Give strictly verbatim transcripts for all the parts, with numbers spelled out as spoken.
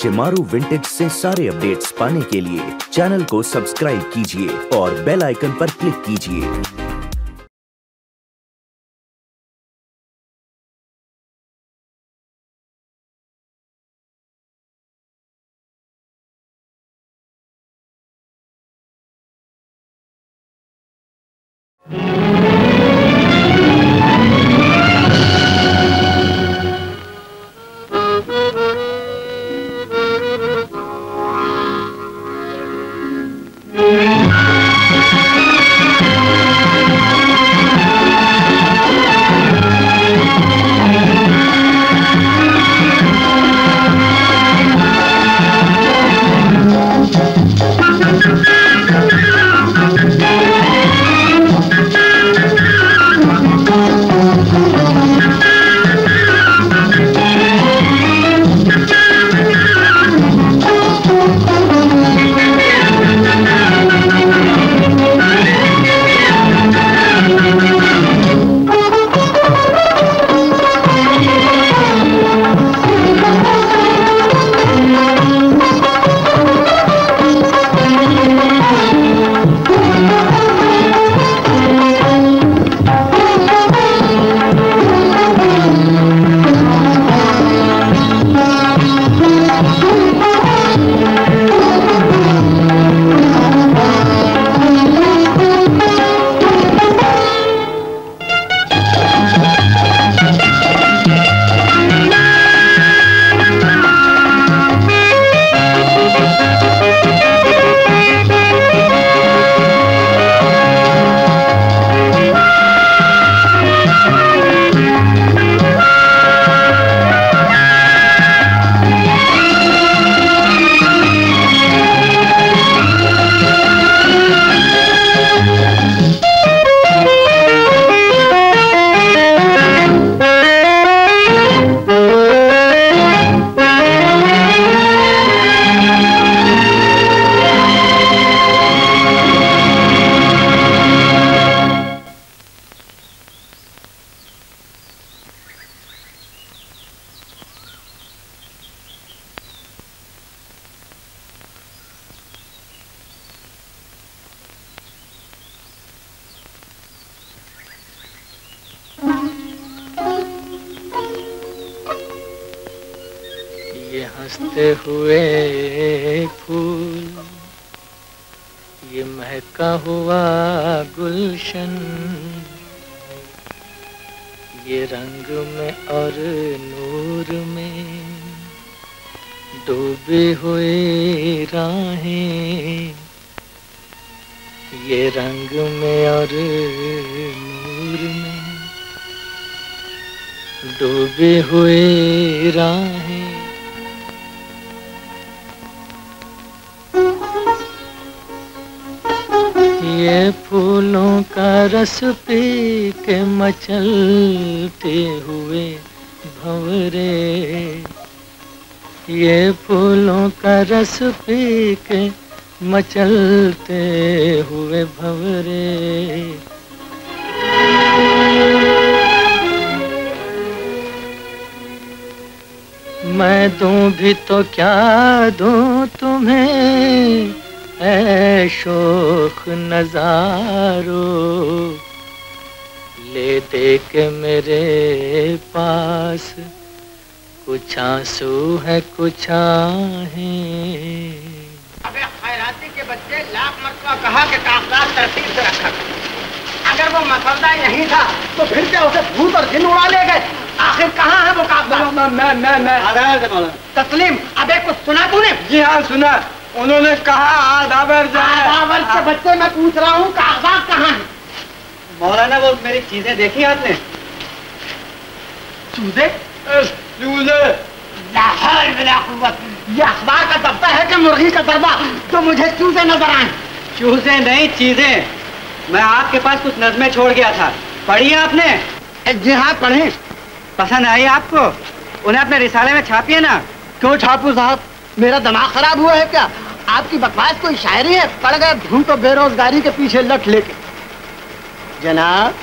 Shemaroo vintage से सारे updates पाने के लिए चैनल को सब्सक्राइब कीजिए और बेल आइकन पर क्लिक कीजिए। हंसते हुए फूल, ये महका हुआ गुलशन, ये रंग में और नूर में डूबी हुई राहें, ये रंग में और नूर में डूबी हुई राहें। ये फूलों का रस पी के मचलते हुए भंवरे, ये फूलों का रस पी के मचलते हुए भंवरे। मैं दूं भी तो क्या दूं तुम्हें ऐ शोख नजारो, ले दे के मेरे पास कुछ आंसू है कुछ आहें। अबे खैराती के बच्चे, लाख मरतबा कहा कि कागजात तरतीब से रखा। अगर वो मसौदा नहीं था तो फिर क्या उसे भूत और जिन उड़ा ले गए? आखिर कहाँ है वो कागजात? मैं मैं मैं मैं तस्लीम, अबे कुछ सुना तूने? जी हाँ सुना, उन्होंने कहा आधा वर्ष आधा वर्ष के बच्चे, मैं पूछ रहा हूँ कागजात कहाँ हैं? मौलाना वो मेरी चीजें देखी आपने? चूजे? चूजे? ये अखबार का दफ्तर है कि मुर्गी का दरबा तो मुझे चूजे नजर आए? चूजे नहीं चीजें। मैं आपके पास कुछ नज़में छोड़ गया था, पढ़ी है आपने? जी हाँ पढ़ी। पसंद आई आपको? उन्हें अपने रिसाले में छापिए ना। क्यों छापू साहब, मेरा दिमाग खराब हुआ है क्या? आपकी बकवास कोई शायरी है? पड़ गए भूख और बेरोजगारी के पीछे लट लेके। जनाब,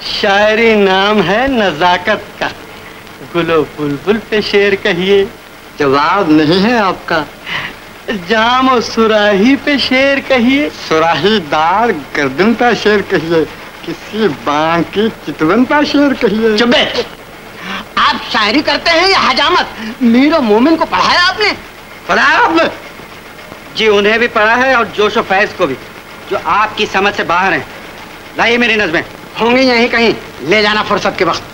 शायरी नाम है नजाकत का। गुलो बुलबुल पे शेर कहिए, जवाब नहीं है आपका। जाम और सुराही पे शेर कहिए, सुराही दार गर्दन पे शेर कहिए, किसी बांग की चितवन पे शेर कहिए। चुप बैठ। आप शायरी करते हैं या हजामत? मीर और मोमिन को पढ़ाया आपने? पढ़ाया आपने? जी उन्हें भी पढ़ा है और जोश और फैज को भी, जो आपकी समझ से बाहर हैं। लाइए मेरी नज़में। होंगी यहीं कहीं, ले जाना फुर्सत के वक्त।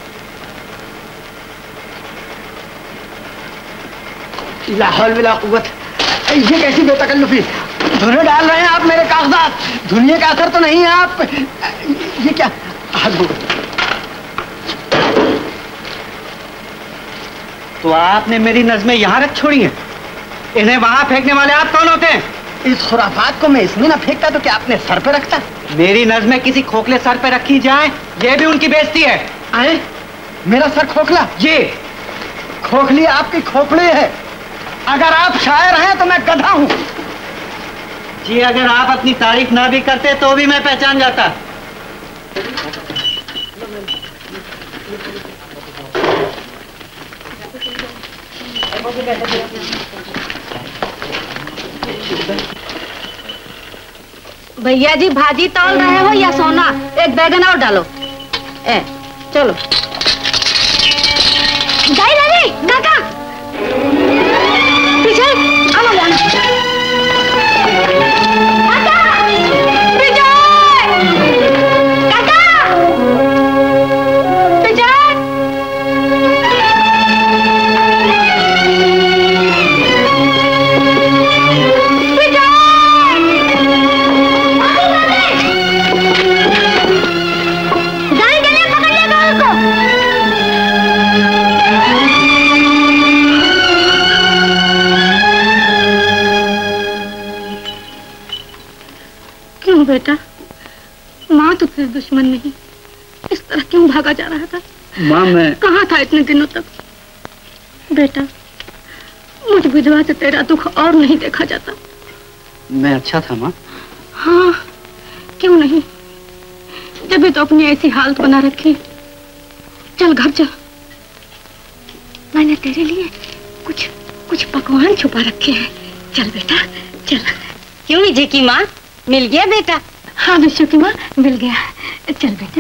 लाहौल बिला कुव्वत, ये कैसी बेतकल्लुफी? धुने डाल रहे हैं आप मेरे कागजात। धुनिया का असर तो नहीं है आप? ये क्या? तो आपने मेरी नज़में यहाँ रख छोड़ी हैं? इन्हें वहां फेंकने वाले आप कौन होते हैं? इस खुराफात को मैं इसमें ना फेंकता तो क्या आपने सर पे रखता? मेरी नज़में किसी खोखले सर पे रखी जाए, ये भी उनकी बेइज्जती है। आए? मेरा सर खोखला? जी खोखली आपकी खोपड़ी है। अगर आप शायर हैं तो मैं गधा हूं। जी अगर आप अपनी तारीफ ना भी करते तो भी मैं पहचान जाता। भैया जी भाजी तौल रहे हो या सोना? एक बैगन और डालो। ए, चलो। जाई रही काका पीछे आओ जाना। काका पीछे काका पीछे। बेटा माँ तो फिर दुश्मन नहीं, इस तरह क्यों भागा जा रहा था? माँ मैं कहाँ था इतने दिनों तक? बेटा मुझ विधवा से तेरा दुख और नहीं देखा जाता। मैं अच्छा था माँ। हाँ क्यों नहीं, जब भी तो अपनी ऐसी हालत बना रखी। चल घर चल, मैंने तेरे लिए कुछ कुछ पकवान छुपा रखे हैं। चल बेटा चल। क्यों विजय की माँ, मिल गया बेटा? हाँ विजय की माँ मिल गया। चल बेटा।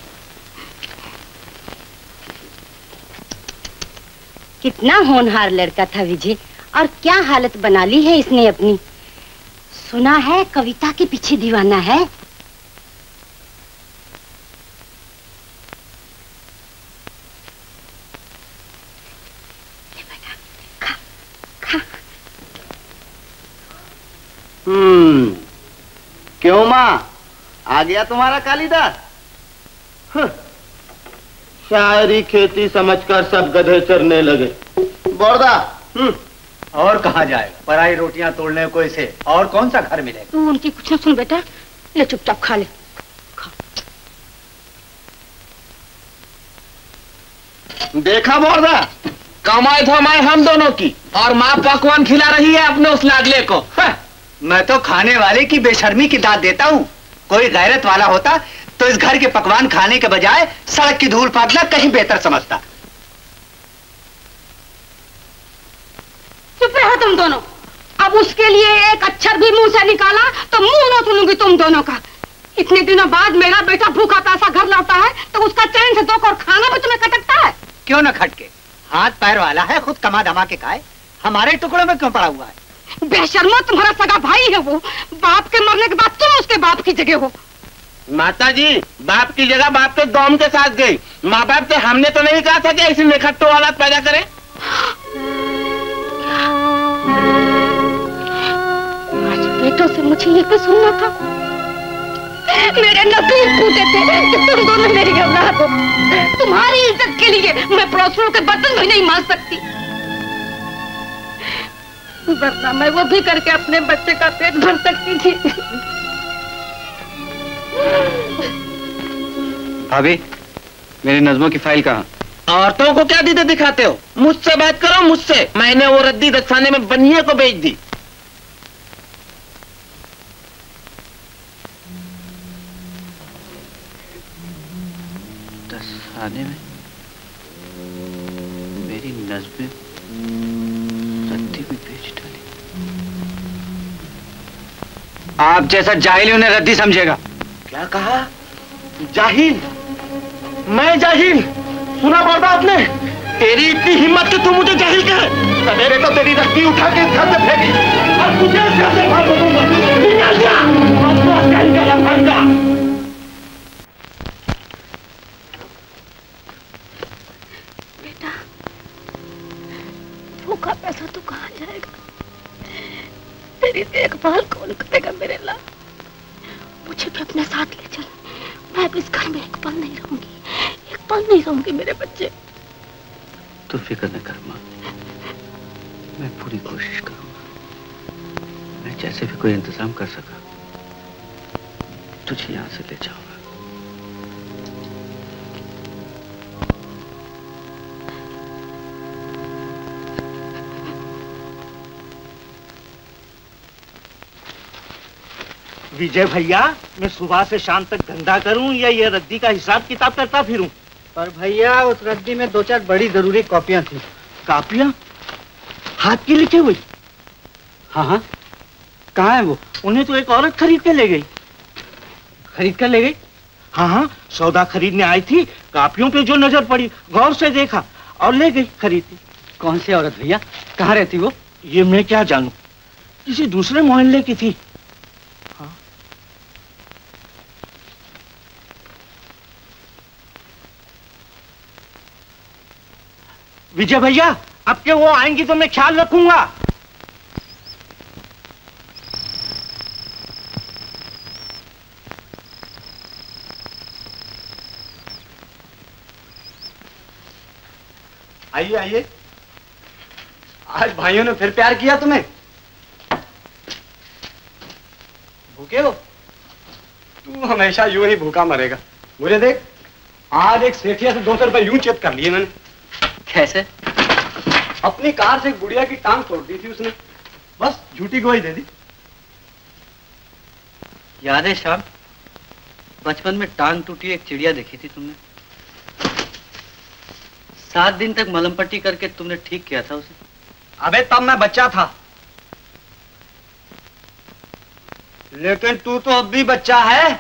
कितना होनहार लड़का था विजय, और क्या हालत बना ली है इसने अपनी। सुना है कविता के पीछे दीवाना है। खा, खा। हम्म क्यों माँ, आ गया तुम्हारा कालिदास? शायरी खेती समझकर सब गधे चरने लगे। बोर्दा हम्म और कहाँ जाएगा? पराई रोटियां तोड़ने को इसे और कौन सा घर मिलेगा? तू उनकी कुछ ना सुन बेटा, ले चुपचाप खा ले। खा। देखा बोर्दा, कमाई धमाई हम दोनों की, और माँ पकवान खिला रही है अपने उस लाडले को। मैं तो खाने वाले की बेशर्मी की दाद देता हूँ। कोई गैरत वाला होता तो इस घर के पकवान खाने के बजाय सड़क की धूल फाड़ना कहीं बेहतर समझता। चुप रहो तुम दोनों। अब उसके लिए एक अक्षर भी मुंह से निकाला तो मुंह न सुनूंगी तुम दोनों का। इतने दिनों बाद मेरा बेटा भूखा प्यासा घर लौटा है तो उसका चैन से दो और खाना भी तुम्हें खटकता है? क्यों न खटके, हाथ पैर वाला है, खुद कमा धमा के खाए, हमारे टुकड़ों में क्यों पड़ा हुआ है? बेशर्मो, तुम्हारा सगा भाई है वो। बाप के मरने के बाद तुम उसके बाप की जगह हो। माता जी, बाप की जगह बाप के दौम के साथ गई। माँ बाप से हमने तो नहीं कहा था कि ऐसी निखट्टू औलाद पैदा करें। आज बेटों से मुझे ये तो सुनना था। मेरे नसीब फूटे थे कि तुम दोनों मेरी औलाद हो। तुम्हारी इज्जत के लिए मैं पड़ोसियों के बर्तन भी नहीं मांज सकती, वरना मैं वो भी करके अपने बच्चे का पेट भर सकती थी। भाभी, मेरी नज़्मों की फाइल कहाँ? औरतों को क्या दीदे दिखाते हो? मुझसे बात करो, मुझसे। मैंने वो रद्दी दस्ताने में बनिए को बेच दी। दस्ताने में मेरी नज़्में? आप जैसा जाहिल उन्हें रद्दी समझेगा। क्या कहा? जाहिल? मैं जाहिल? सुना पड़ता आपने? तेरी इतनी हिम्मत कि तू मुझे जाहिल कहे? सवेरे तो तेरी रस्सी उठा के घर से फेंकी और तुझे घर से बाहर दूंगा। निकल जा! अब तो जाहिल का लफंगा। बेटा, भूखा पैसा तो कहाँ जाएगा? तेरी देखभाल कौन करेगा मेरे लाल? मुझे भी अपने साथ ले चल। मैं भी इस घर में एक पल नहीं रहूंगी, एक पल नहीं रहूंगी मेरे बच्चे। तू फिक्र न कर माँ, मैं पूरी कोशिश करूंगा। मैं जैसे भी कोई इंतजाम कर सका तुझे यहाँ से ले जाऊंगा। विजय भैया, मैं सुबह से शाम तक धंधा करूं या ये रद्दी का हिसाब किताब करता फिरूं? पर भैया उस रद्दी में दो चार बड़ी जरूरी कॉपियां थी। कापियां? हाथ की लिखी हुई? हाँ हाँ, कहाँ है वो? उन्हें तो एक औरत खरीद के ले गई। खरीद कर ले गई? हाँ हाँ, सौदा खरीदने आई थी, कापियों पे जो नजर पड़ी गौर से देखा और ले गई खरीद के। कौन सी औरत भैया? कहाँ रहती वो? ये मैं क्या जानूं, किसी दूसरे मोहल्ले की थी। हाँ। विजय भैया, अब के वो आएंगी तो मैं ख्याल रखूंगा। आइए आइए। आज भाइयों ने फिर प्यार किया तुम्हें? भूखे हो? तू हमेशा यूं ही भूखा मरेगा। मुझे देख, आज एक सेठिया से दो सौ रुपए यूं चेत कर लिए मैंने। कैसे? अपनी कार से एक बुढ़िया की टांग तोड़ दी थी उसने, बस झूठी गवाही दे दी। याद है शाम, बचपन में टांग टूटी एक चिड़िया देखी थी तुमने? सात दिन तक मलहम पट्टी करके तुमने ठीक किया था उसे। अबे तब मैं बच्चा था। लेकिन तू तो अब भी बच्चा है।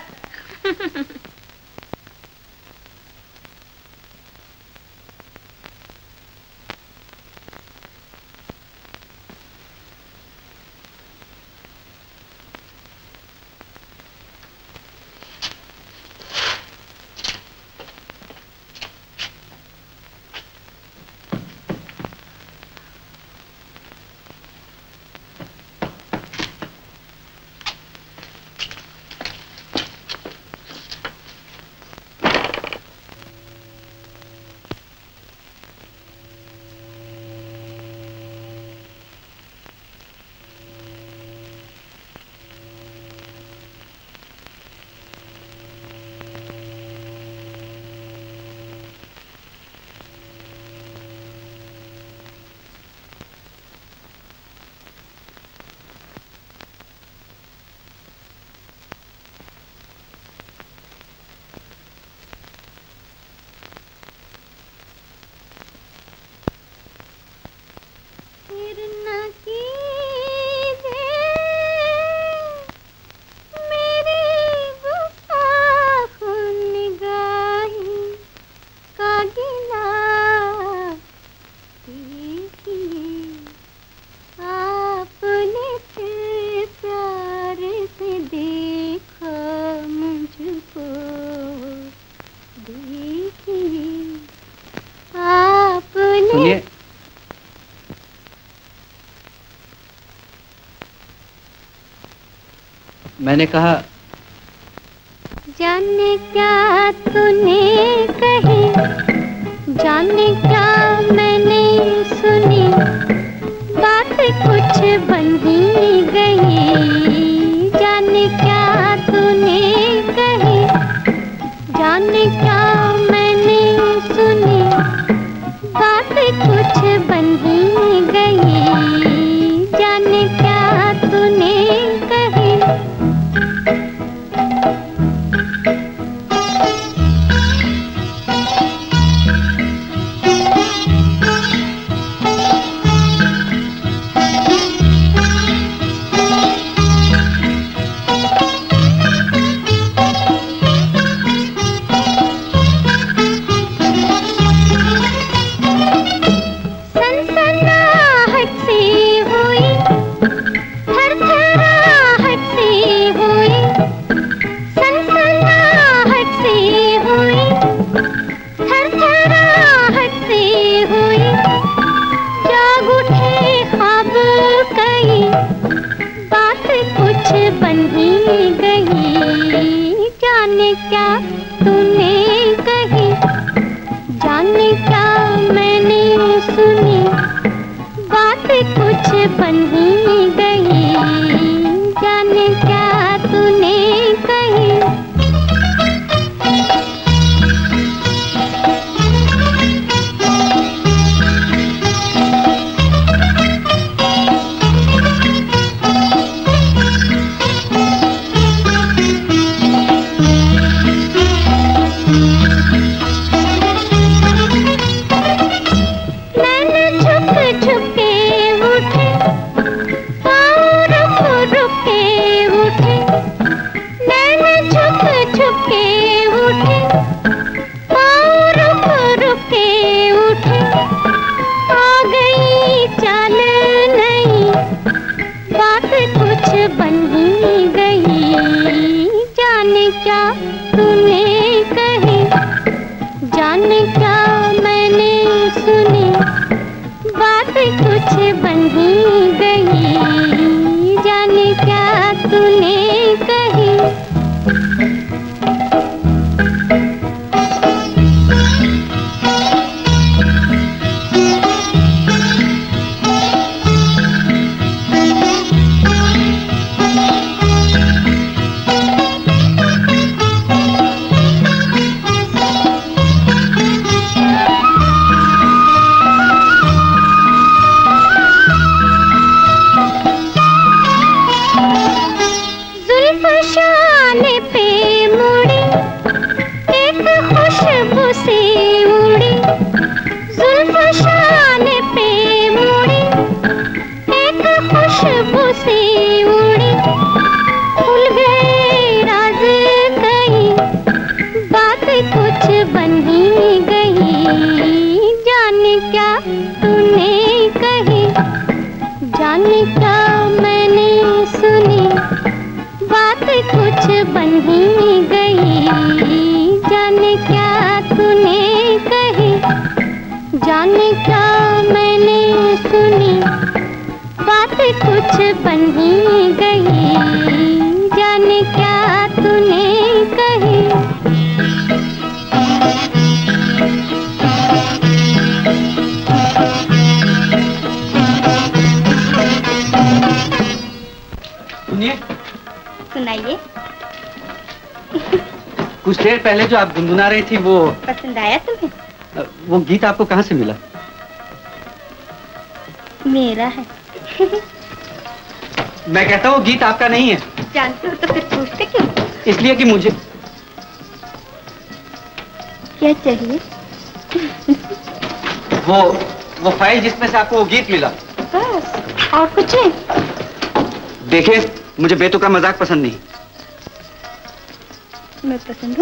मैंने कहा जाने क्या तूने कही, जाने क्या मैंने सुनी, बात कुछ बन ही गई। जाने क्या तूने कही, जाने क्या मैंने सुनी, बात कुछ बन ही गई। जाने क्या तूने कही। बन ही गई। जाने क्या तूने कही, जाने क्या मैंने सुनी, बात कुछ बन ही गई। जाने क्या तूने कही। जाने क्या मैंने सुनी, बात कुछ बन ही गई। जाने क्या तूने कही। सुनिए। सुनाइए। कुछ देर पहले जो आप गुनगुना रही थी वो पसंद आया तुम्हें? वो गीत आपको कहाँ से मिला? मेरा है। मैं कहता हूँ गीत आपका नहीं है। जानते हो तो फिर पूछते क्यों? इसलिए कि मुझे क्या चाहिए? वो वो फाइल जिसमें से आपको वो गीत मिला। बस और कुछ नहीं? देखिए मुझे बेतुका मजाक पसंद नहीं। मैं पसंद हूँ?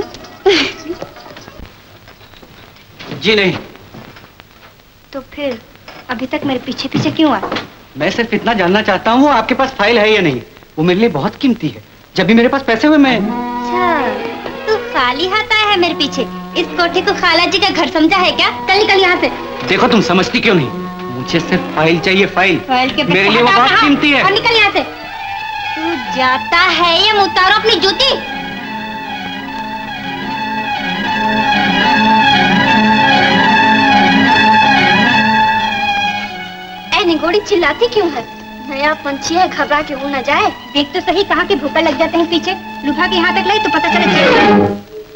जी नहीं। तो फिर अभी तक मेरे पीछे पीछे क्यों आए? मैं सिर्फ इतना जानना चाहता हूँ आपके पास फाइल है या नहीं। वो मेरे लिए बहुत कीमती है। जब भी मेरे पास पैसे हुए मैं। अच्छा तू खाली हाथ आया है मेरे पीछे। इस कोठे को खाला जी का घर समझा है क्या? चल निकल यहाँ से। देखो तुम समझती क्यों नहीं? मुझे सिर्फ फाइल चाहिए। फाइल, फाइल के मेरे लिए वो बहुत कीमती है। और निकल यहाँ से। तू जाता है या उतारो अपनी जूती। निगोड़ी चिल्लाती क्यों है? नया पंछी है, घबरा के उड़ न जाए। देख तो सही कहाँ के भूखा लग जाते हैं पीछे। लुभा के यहाँ तक लाई तो पता चले।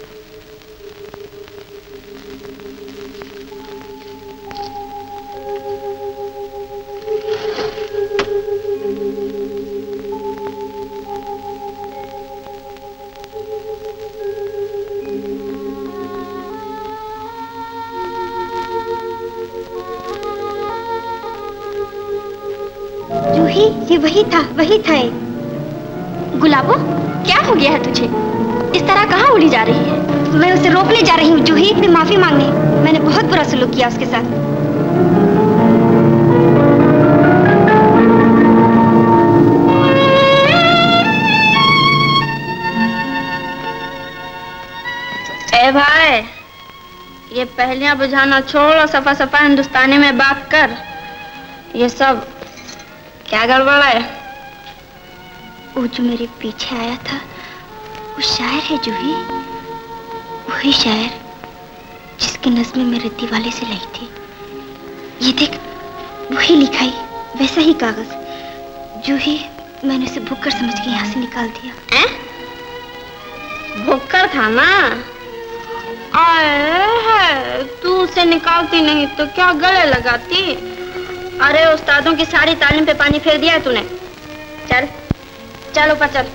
ये वही था, वही था। गुलाबो, क्या हो गया है तुझे? इस तरह कहाँ उड़ी जा रही है? मैं उसे रोकने जा रही हूँ जूही, से माफी मांगने। मैंने बहुत बुरा सलूक किया उसके साथ। ए भाई, ये पहलियां बुझाना छोड़ और सफा सफा हिंदुस्तानी में बात कर। ये सब क्या गड़बड़ है? वो जो मेरे पीछे आया था वो शायर है जूही। वही शायर जिसकी नज़्में मेरे दीवाले से लाई थी। ये देख, वही लिखाई, वैसा ही कागज। जूही, मैंने उसे भुक्कर समझ के यहाँ से निकाल दिया। भुक्कर था ना? आए, तू उसे निकालती नहीं तो क्या गले लगाती? अरे उस्तादों की सारी तालीम पे पानी फेर दिया है तूने। चल चल ऊपर चल।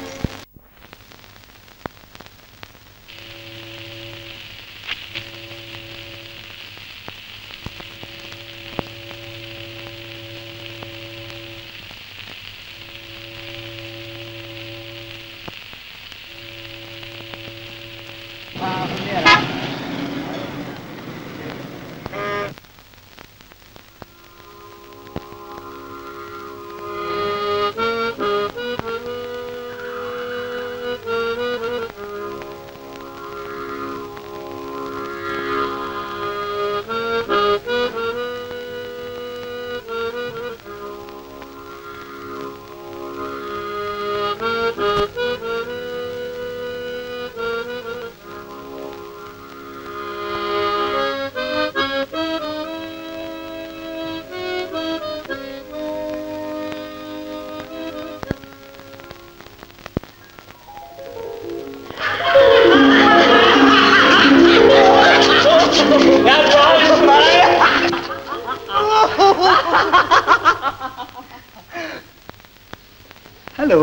हेलो।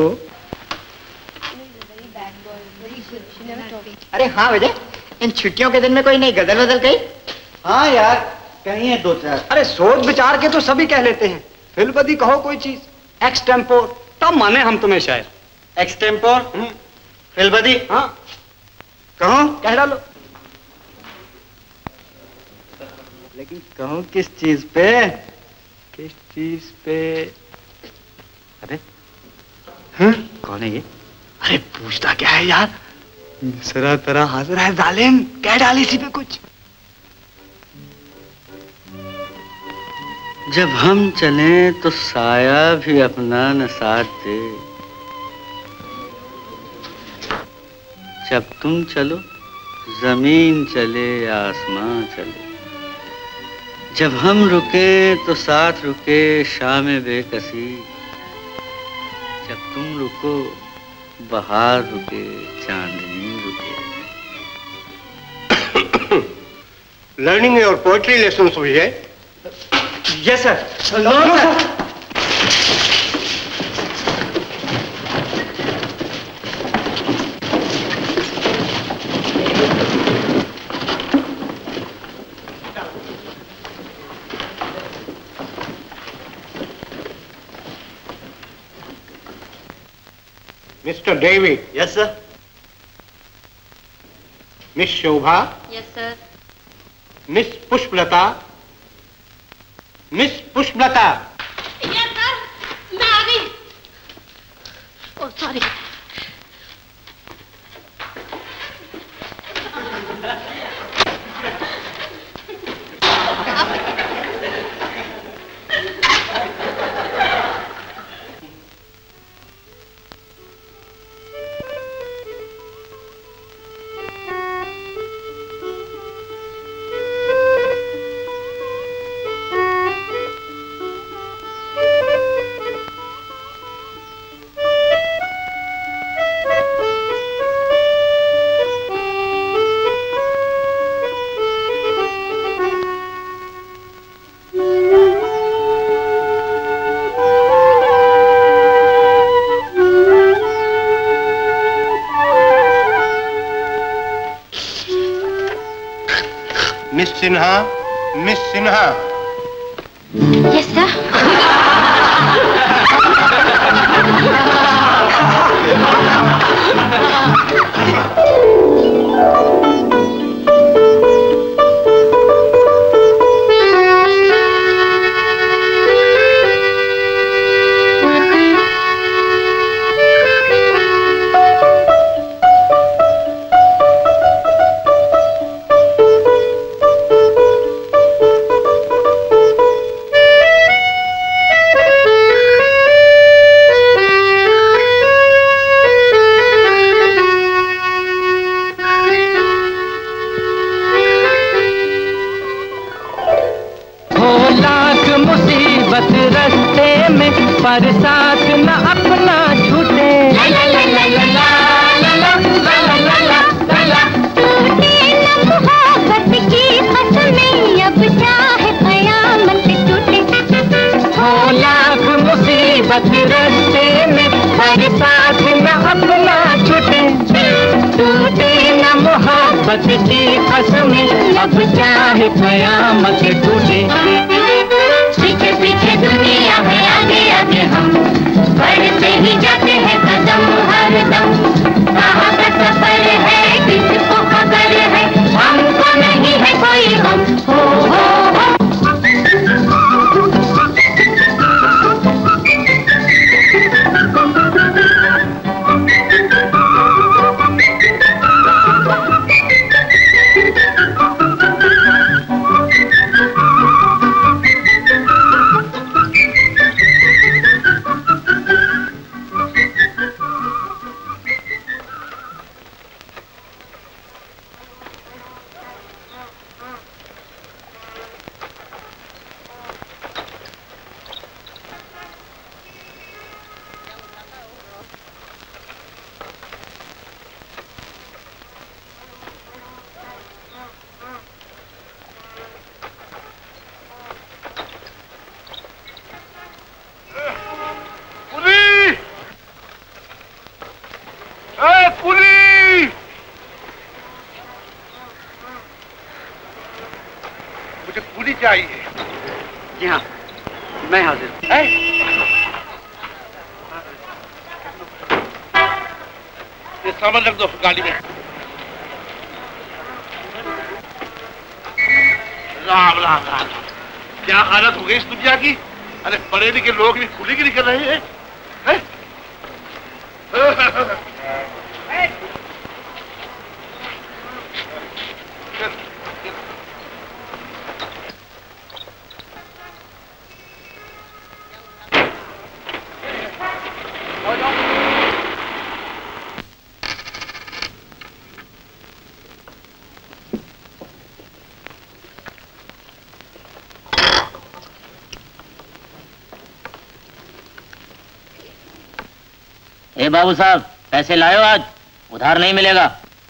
अरे हाँ विजय, इन छुट्टियों के दिन में कोई नई गजल वजल कही? हाँ यार, कहीं है दो चार। अरे सोच विचार के तो सभी कह लेते हैं, फिलबदी कहो कोई चीज। एक्सटेम्पोर तब माने हम तुम्हें शायर। एक्सटेम्पोर फिलबदी, हाँ कहो, कह डालो। लेकिन कहो किस चीज पे? किस चीज पे? अरे हाँ? कौन है ये? अरे पूछता क्या है यार? सरा तरह हाजिर है जालिम, कह डाल इसी पे कुछ। जब हम चलें तो साया भी अपना न साथ दे, जब तुम चलो जमीन चले आसमां चले, जब हम रुके तो साथ रुके शाम बेकसी, जब तुम रुको बहार रुके चांदनी रुके। लर्निंग योर पोएट्री लेसन्स हुई है? Yes sir. No sir. Mister David. Yes sir. Miss Shobha. Yes sir. Miss Pushpalata. Miss Pushpalata. Yes sir, मैं आ गई। Oh sorry. Miss Sinha. Miss Sinha. Yes sir. पर साथ न अपना छूटे, टूटे न मोहब्बत की कसमें, अब चाहे कयामत टूटे। हो लाख मुसीबत रास्ते में, पर साथ न अपना छूटे। टूटे न मोहब्बत की कसमें, अब चाहे कयामत टूटे। पीछे पीछे दुनिया है, आगे आगे हम बढ़ते ही जाते हैं कदम हर दम। कहाँ का सफर है, किसको खबर है, हमको नहीं है कोई गम। हो हो हो लेके आई है। जी हाँ, मैं हाजिर है? ये सामान रख दो गाड़ी में। राम राम राम, क्या हालत हो गई इस दुनिया की। अरे पढ़े लिखे लोग भी खुली गिरी कर रहे हैं, है? ए बाबू साहब, पैसे लायो आज, उधार नहीं मिलेगा।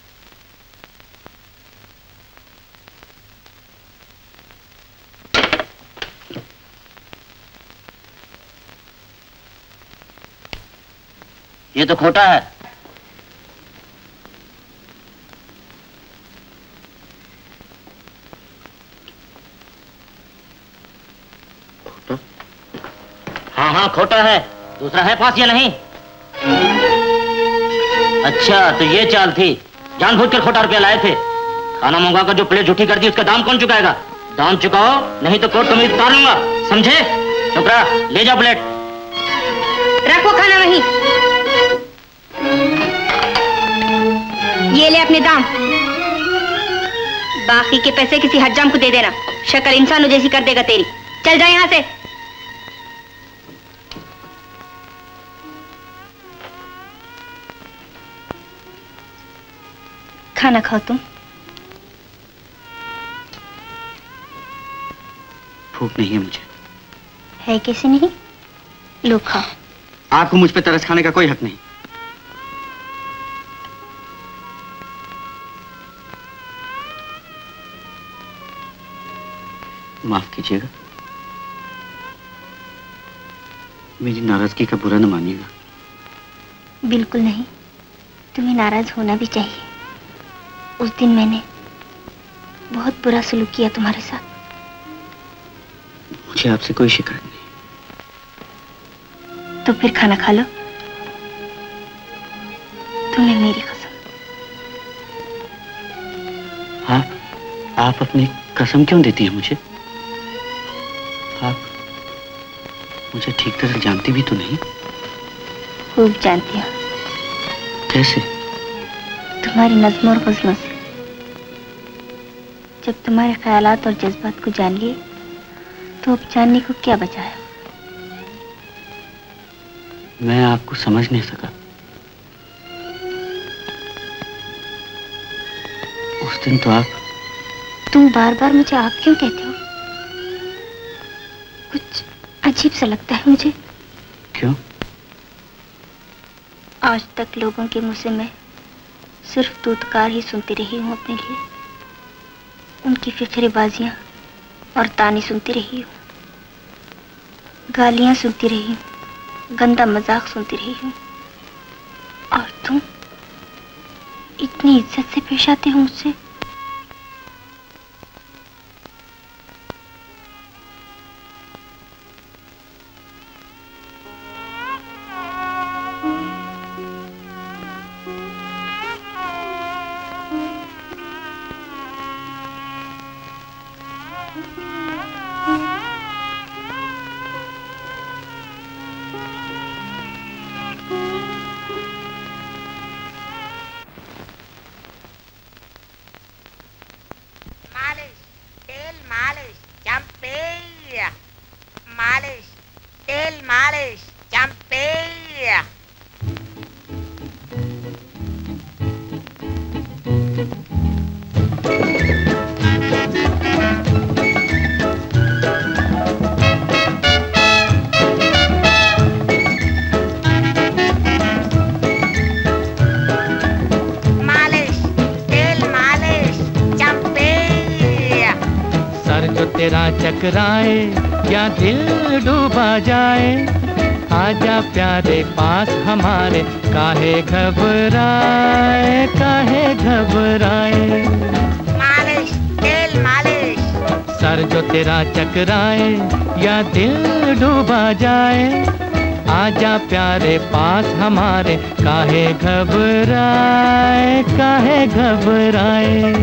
ये तो खोटा है। खोटा? हाँ हाँ खोटा है। दूसरा है पास या नहीं? अच्छा तो ये चाल थी, जानबूझकर खोटा रुपया लाए थे। खाना मंगा कर जो प्लेट झूठी कर दी उसका दाम कौन चुकाएगा? दाम चुकाओ नहीं तो कोर्ट तुम्हें उतार लूंगा, समझे? चुप रहा, ले जाओ प्लेट। रखो खाना वहीं। ये ले अपने दाम, बाकी के पैसे किसी हज्जाम को दे देना, शक्ल इंसानों जैसी कर देगा तेरी। चल जा यहाँ से। खाना खाओ तुम। भूख नहीं है मुझे। है कैसे नहीं? लो खाओ। आपको मुझ पे तरस खाने का कोई हक नहीं। माफ कीजिएगा, मेरी नाराजगी का बुरा न मानिएगा। बिल्कुल नहीं, तुम्हें नाराज होना भी चाहिए। उस दिन मैंने बहुत बुरा सलूक किया तुम्हारे साथ। मुझे आपसे कोई शिकायत नहीं। तो फिर खाना खा लो। तुम्हें मेरी कसम। हाँ, आप अपनी कसम क्यों देती हैं मुझे? आप मुझे ठीक तरह जानती भी तो नहीं। खूब जानती हूँ। कैसे? तुम्हारी नज़्म और ग़ज़लों से। जब तुम्हारे ख्यालात और जज्बात को जान लिए तो अब जानने को क्या बचा है? मैं आपको समझ नहीं सका। उस दिन तो आप तुम बार बार मुझे आप क्यों कहते हो? कुछ अजीब सा लगता है मुझे। क्यों? आज तक लोगों के मुंह से मैं सिर्फ दूतकार ही सुनती रही हूँ अपने लिए। उनकी फिक्रेबाजियां और ताने सुनती रही हूँ, गालियां सुनती रही हूँ, गंदा मजाक सुनती रही हूँ। और तुम इतनी इज्जत से पेश आते हो मुझसे। टकराए क्या दिल डूबा जाए, आजा प्यारे पास हमारे, काहे घबराए काहे घबराए। मालिश तेल मालिश। सर जो तेरा चकराए या दिल डूबा जाए, आजा प्यारे पास हमारे, काहे घबराए काहे घबराए।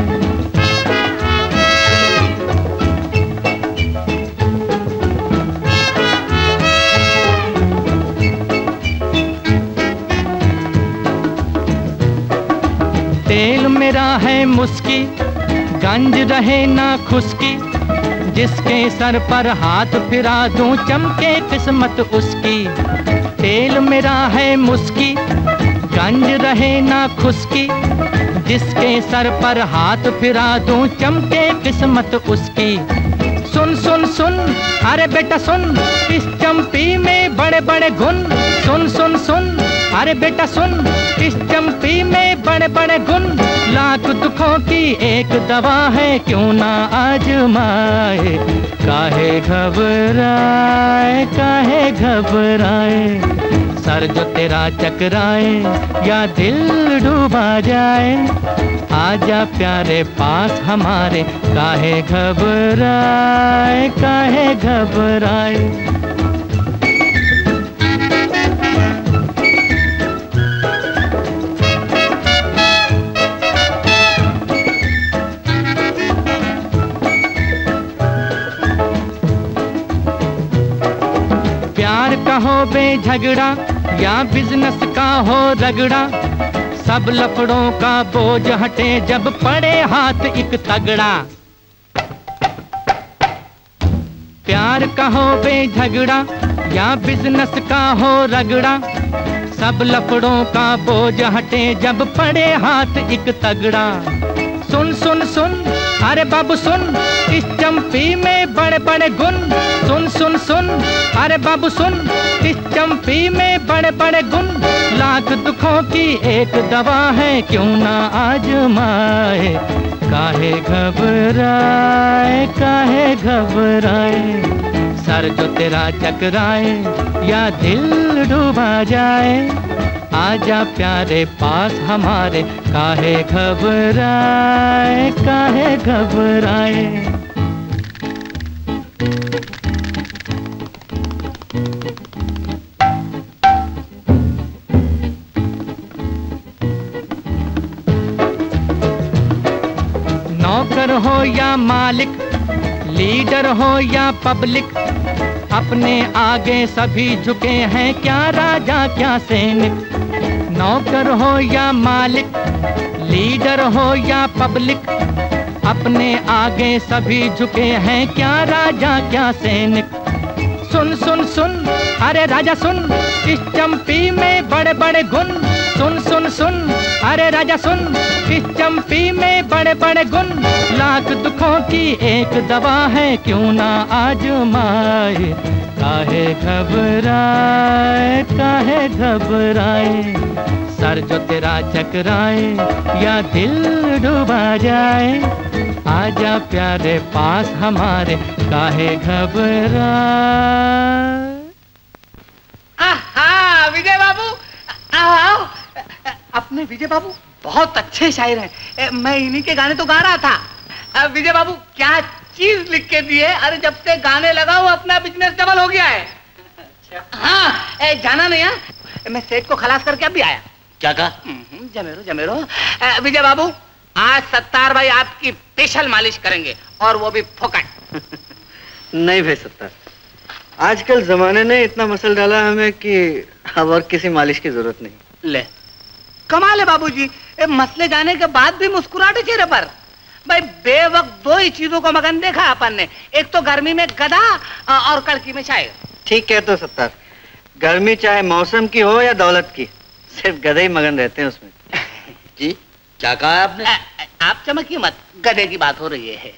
तेल मेरा है मुस्की, गंज रहे ना खुशकी, जिसके सर पर हाथ फिरा दूं चमके किस्मत उसकी। तेल मेरा है मुस्की, गंज रहे ना खुशकी, जिसके सर पर हाथ फिरा दूं चमके किस्मत उसकी। सुन सुन सुन अरे बेटा सुन, इस चंपी में बड़े बड़े गुण। सुन सुन सुन अरे बेटा सुन, इस चंपी में बड़े बड़े गुण। लाख दुखों की एक दवा है, क्यों ना आजमाए, काहे घबराए काहे घबराए। सर जो तेरा चकराए या दिल डूबा जाए, आजा प्यारे पास हमारे, काहे घबराए काहे घबराए। प्यार का हो बेझगड़ा या बिजनेस का हो रगड़ा, सब लफड़ों का बोझ हटे जब पड़े हाथ एक तगड़ा। प्यार का हो बेझगड़ा या बिजनेस का हो रगड़ा, सब लफड़ों का बोझ हटे जब पड़े हाथ एक तगड़ा। सुन सुन सुन अरे बाबू सुन, इस चंपी में बड़े बड़े गुण। सुन सुन सुन अरे बाबू सुन, इस चंपी में बड़े बड़े गुण। लाख दुखों की एक दवा है, क्यों ना आजमाए, काहे घबराए काहे घबराए। सर जो तेरा चकराए या दिल डूबा जाए, आजा प्यारे पास हमारे, काहे घबराए काहे घबराए। नौकर हो या मालिक, लीडर हो या पब्लिक, अपने आगे सभी झुके हैं, क्या राजा क्या सैनिक। नौकर हो या मालिक, लीडर हो या पब्लिक, अपने आगे सभी झुके हैं, क्या राजा क्या सैनिक। सुन सुन सुन अरे राजा सुन, इस चंपी में बड़े बड़े गुण। सुन सुन सुन अरे राजा सुन, इस चंपी में बड़े बड़े गुण। लाख दुखों की एक दवा है, क्यों ना आजमाए, काहे घबराए काहे घबराए। सर जो तेरा चकराए या दिल डूबा जाए, आजा प्यारे पास हमारे, काहे घबराए। आहा विजय बाबू, आओ। अपने विजय बाबू बहुत अच्छे शायर हैं, मैं इन्हीं के गाने तो गा रहा था। विजय बाबू क्या चीज लिख के दिए, अरे जब से गाने लगा वो अपना बिजनेस डबल हो गया है। अच्छा। हाँ ए, जाना नहीं है, मैं सेठ को खलास करके अभी आया। क्या कहा? जमेरो जमेरो। विजय बाबू आज सत्तार भाई आपकी स्पेशल मालिश करेंगे, और वो भी फोकट। नहीं भाई सत्तार, आजकल जमाने ने इतना मसल डाला हमें कि अब और किसी मालिश की जरूरत नहीं। ले कमाल है बाबूजी, मसले जाने के बाद भी मुस्कुराहट चेहरे पर। भाई बेवक्त दो ही चीजों को मगन देखा अपन ने, एक तो गर्मी में गधा और कड़की में शायर। ठीक कहते हो सत्तार, गर्मी चाहे मौसम की हो या दौलत की, सिर्फ गधे ही मगन रहते हैं उसमें। जी क्या कहा है आपने? आ, आप चमकिए मत, गधे की बात हो रही है।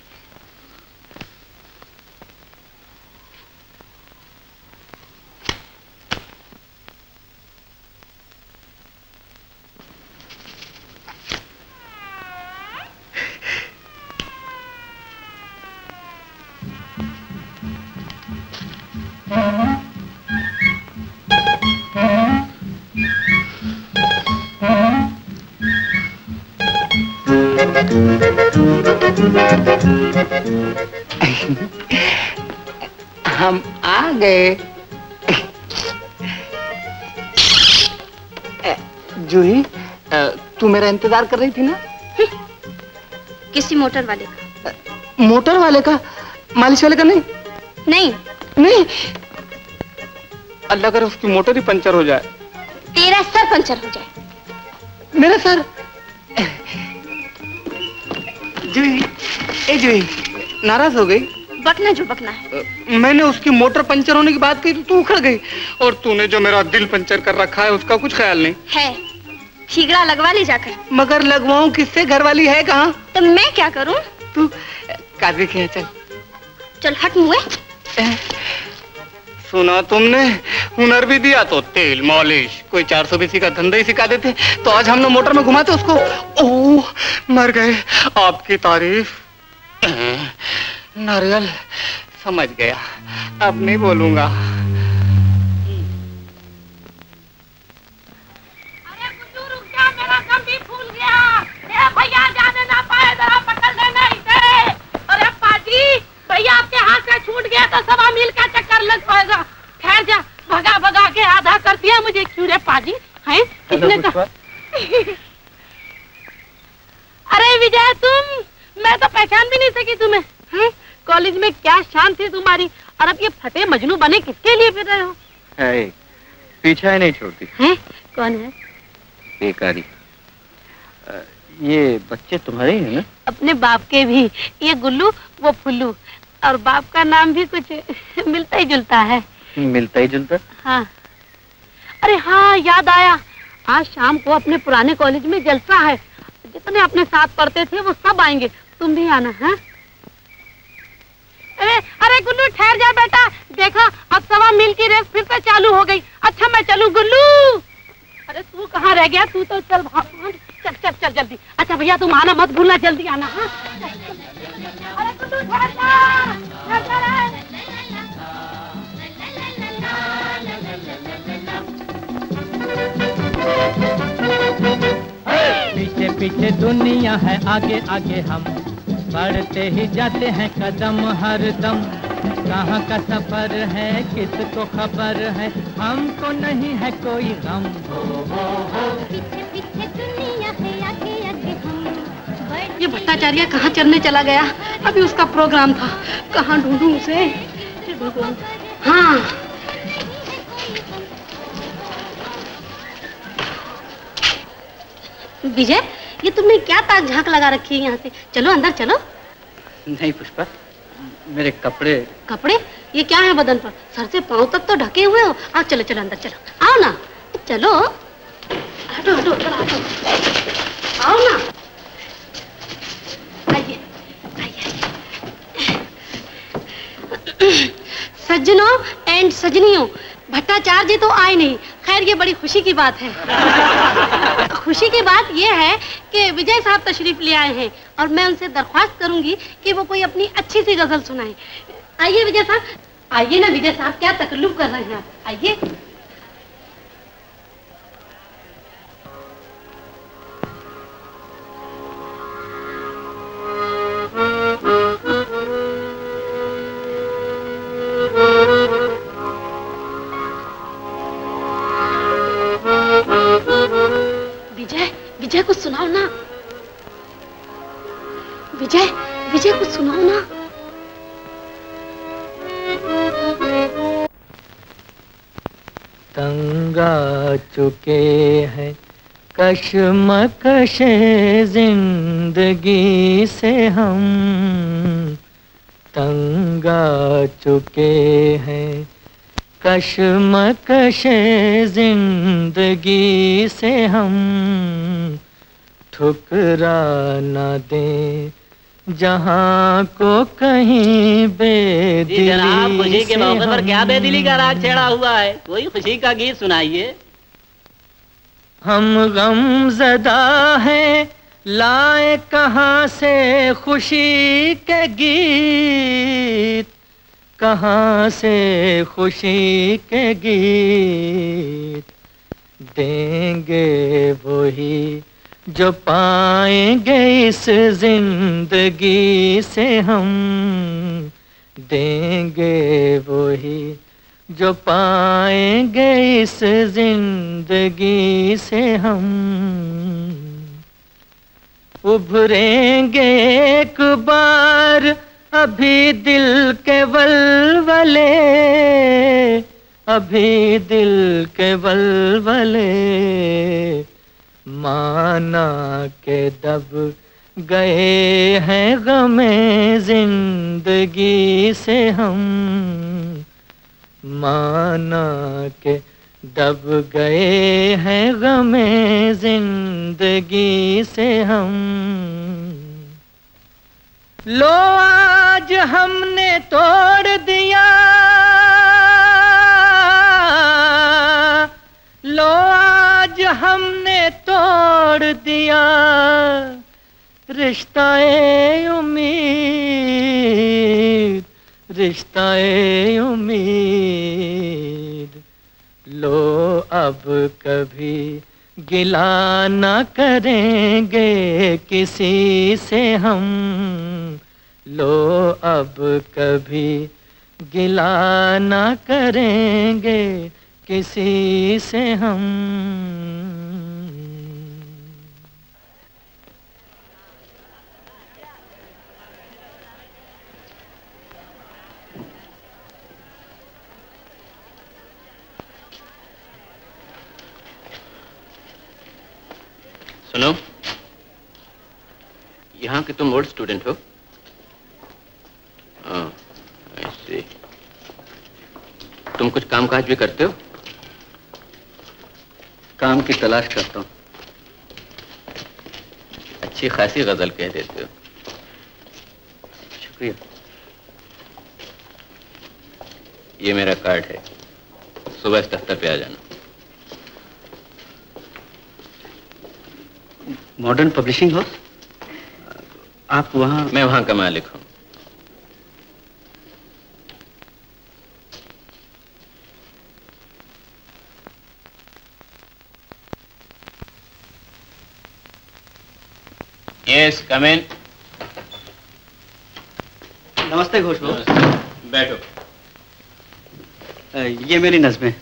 Thank you. गए। जूही, तू मेरा इंतजार कर रही थी ना? किसी मोटर वाले का। मोटर वाले का? मालिश वाले का नहीं? नहीं नहीं। अल्लाह करे उसकी मोटर ही पंचर हो जाए। तेरा सर पंचर हो जाए। मेरा सर? जूही, ए जूही, नाराज हो गई? बकना जो बकना है। मैंने उसकी मोटर पंचर होने की बात कही तो तू उखड़ गई, और तूने जो मेरा दिल पंचर कर रखा है उसका कुछ ख्याल नहीं है। ठीकरा लगवा ले जाकर। मगर लगवाऊं किससे? घरवाली है कहाँ? तो मैं क्या करूं? तू काजल के चल चल हट मुए। सुना तुमने, हुनर भी दिया तो तेल मॉलिश, कोई चार सौ बीसी का धंधा ही सिखा देते तो आज हम लोग मोटर में घुमाते उसको। ओह मर गए। आपकी तारीफ। नारियल, समझ गया, अब नहीं बोलूंगा। अरे गुड्डू रुक जा, मेरा कम भी फूल गया। ए भैया जाने ना पाए, जरा पकड़ लेना इसे। अरे पाजी, भैया आपके हाथ से छूट गया तो सवा मील का चक्कर लग पाएगा। ठहर जा, भगा भगा के आधा कर दिया मुझे। क्यों रे पाजी, हैं कितने का? अरे विजय तुम, मैं तो पहचान भी नहीं सकी तुम्हें। हैं कॉलेज में क्या शान थी तुम्हारी, और अब ये फटे मजनू बने किसके लिए फिर रहे हो? है, पीछा ही नहीं छोड़ती। हैं कौन है? बेकारी। ये बच्चे तुम्हारे ही हैं ना? अपने बाप के भी। ये गुल्लू वो फुल्लू, और बाप का नाम भी कुछ मिलता ही जुलता है। मिलता ही जुलता? हाँ। अरे हाँ याद आया, आज शाम को अपने पुराने कॉलेज में जलसा है। जितने अपने साथ पढ़ते थे वो सब आएंगे, तुम भी आना। है अरे अरे गुल्लू ठहर जा बेटा, देखा अब सवा मील की रेस फिर से चालू हो गई। अच्छा मैं चलूं गुल्लू? अरे तू कहाँ रह गया? तू तो चल भाग, चल चल चल जल्दी। अच्छा भैया तुम आना मत भूलना, जल्दी आना। हाँ अरे गुल्लू ठहर जा, ठहर जा रे। पीछे पीछे दुनिया है, आगे आगे हम बढ़ते ही जाते हैं कदम हर दम। कहाँ का सफर है किसको खबर है, हमको नहीं है कोई गम। पीछे पीछे दुनिया है, आगे आगे हम। ये भट्टाचार्य कहाँ चलने चला गया? अभी उसका प्रोग्राम था, कहाँ ढूंढूं उसे? हाँ विजय, ये तुमने क्या ताक झांक लगा रखी है यहाँ से? चलो अंदर चलो। नहीं पुष्पा, मेरे कपड़े। कपड़े? ये क्या है बदन पर? सर से पांव तक तो ढके हुए हो। आओ चलो चलो अंदर चलो, आओ ना चलो। हटो हटो हटो, आओ ना। आइए आइए। सज्जनों एंड सजनियों, भट्टाचार्य तो आए नहीं। खैर ये बड़ी खुशी की बात है। खुशी की बात ये है कि विजय साहब तशरीफ ले आए हैं, और मैं उनसे दरख्वास्त करूंगी कि वो कोई अपनी अच्छी सी गजल सुनाएं। आइए विजय साहब, आइए ना विजय साहब, क्या तकल्लुफ कर रहे हैं आप? आइए। विजय, विजय कुछ सुनाओ ना। विजय, विजय कुछ सुनाओ ना। तंग आ चुके हैं कश्मकशे जिंदगी से हम, तंग आ चुके हैं कश्मकशे जिंदगी से हम। ठुकरा न दें जहाँ को कहीं बेदिली। जनाब खुशी के से मौके पर हम। क्या बेदिली का राग छेड़ा हुआ है? कोई खुशी का गीत सुनाइए। हम गम ज़दा हैं, लाए कहाँ से खुशी के गीत, कहाँ से खुशी के गीत। देंगे वही जो पाएंगे इस जिंदगी से हम, देंगे वही जो पाएंगे इस जिंदगी से हम, उभरेंगे एक बार अभी दिल के वलवले, अभी दिल के वलवले, माना के दब गए हैं गमे जिंदगी से हम, माना के दब गए हैं गमे जिंदगी से हम। लो आज हमने तोड़ दिया, लो आज हमने तोड़ दिया रिश्ता-ए उम्मीद, रिश्ता-ए उम्मीद। लो अब कभी गिला न करेंगे किसी से हम, लो अब कभी गिला न करेंगे किसी से हम। सुनो, यहाँ के तुम ओल्ड स्टूडेंट हो? हाँ, ऐसे। तुम कुछ काम काज भी करते हो? काम की तलाश करता हूँ। अच्छी खासी गजल कह देते हो। शुक्रिया। ये मेरा कार्ड है, सुबह इस दफ्तर पे आ जाना। Modern publishing house? आप वहाँ? मैं वहाँ का मालिक हूँ। Yes, come in. नमस्ते घोष बाबू। बैठो। ये मेरी नज़में।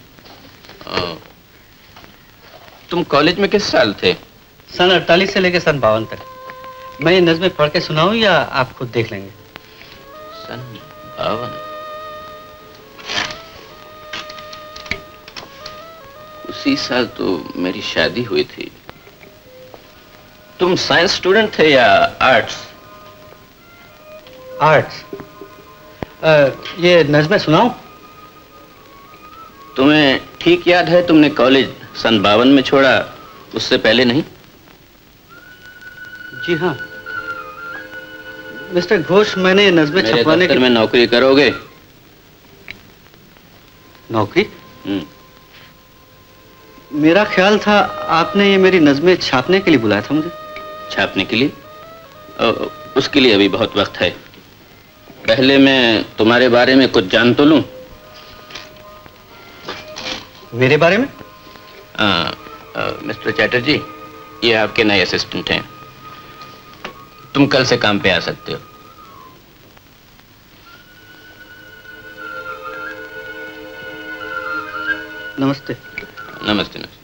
तुम कॉलेज में किस साल थे? सन अड़तालीस से लेकर सन बावन तक। मैं ये नज़में पढ़ के सुनाऊं या आप खुद देख लेंगे? सन बावन। उसी साल तो मेरी शादी हुई थी। तुम साइंस स्टूडेंट थे या आर्ट्स? आर्ट्स। ये नज़में सुनाऊं? तुम्हें ठीक याद है तुमने कॉलेज सन बावन में छोड़ा, उससे पहले नहीं? जी हाँ मिस्टर घोष, मैंने ये नज़में छपवाने के में नौकरी करोगे? नौकरी? हम्म। मेरा ख्याल था आपने ये मेरी नज़में छापने के लिए बुलाया था मुझे। छापने के लिए? उसके लिए अभी बहुत वक्त है। पहले मैं तुम्हारे बारे में कुछ जान तो लूं। मेरे बारे में? आ, आ, मिस्टर चैटर्जी, ये आपके नए असिस्टेंट हैं। तुम कल से काम पे आ सकते हो। नमस्ते। नमस्ते नमस्ते।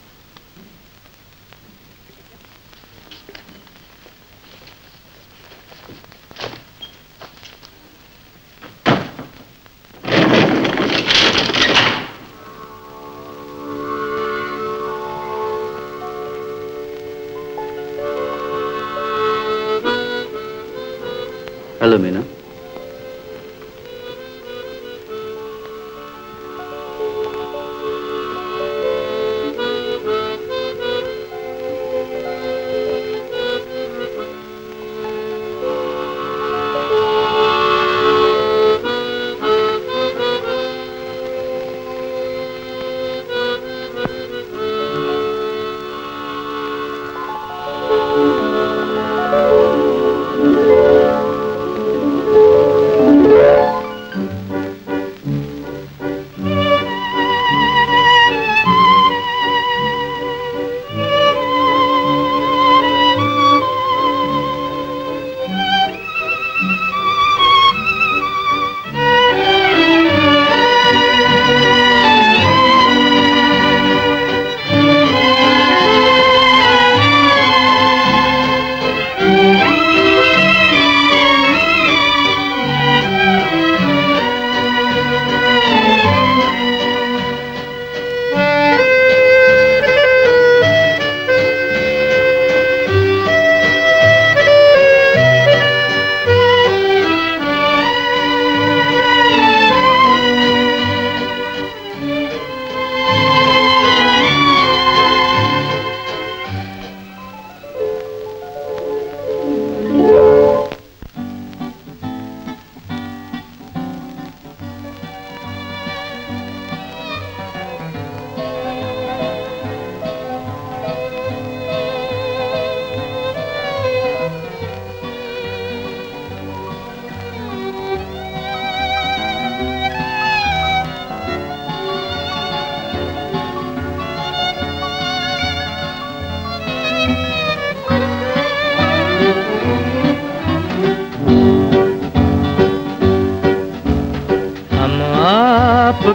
हेलो मीना।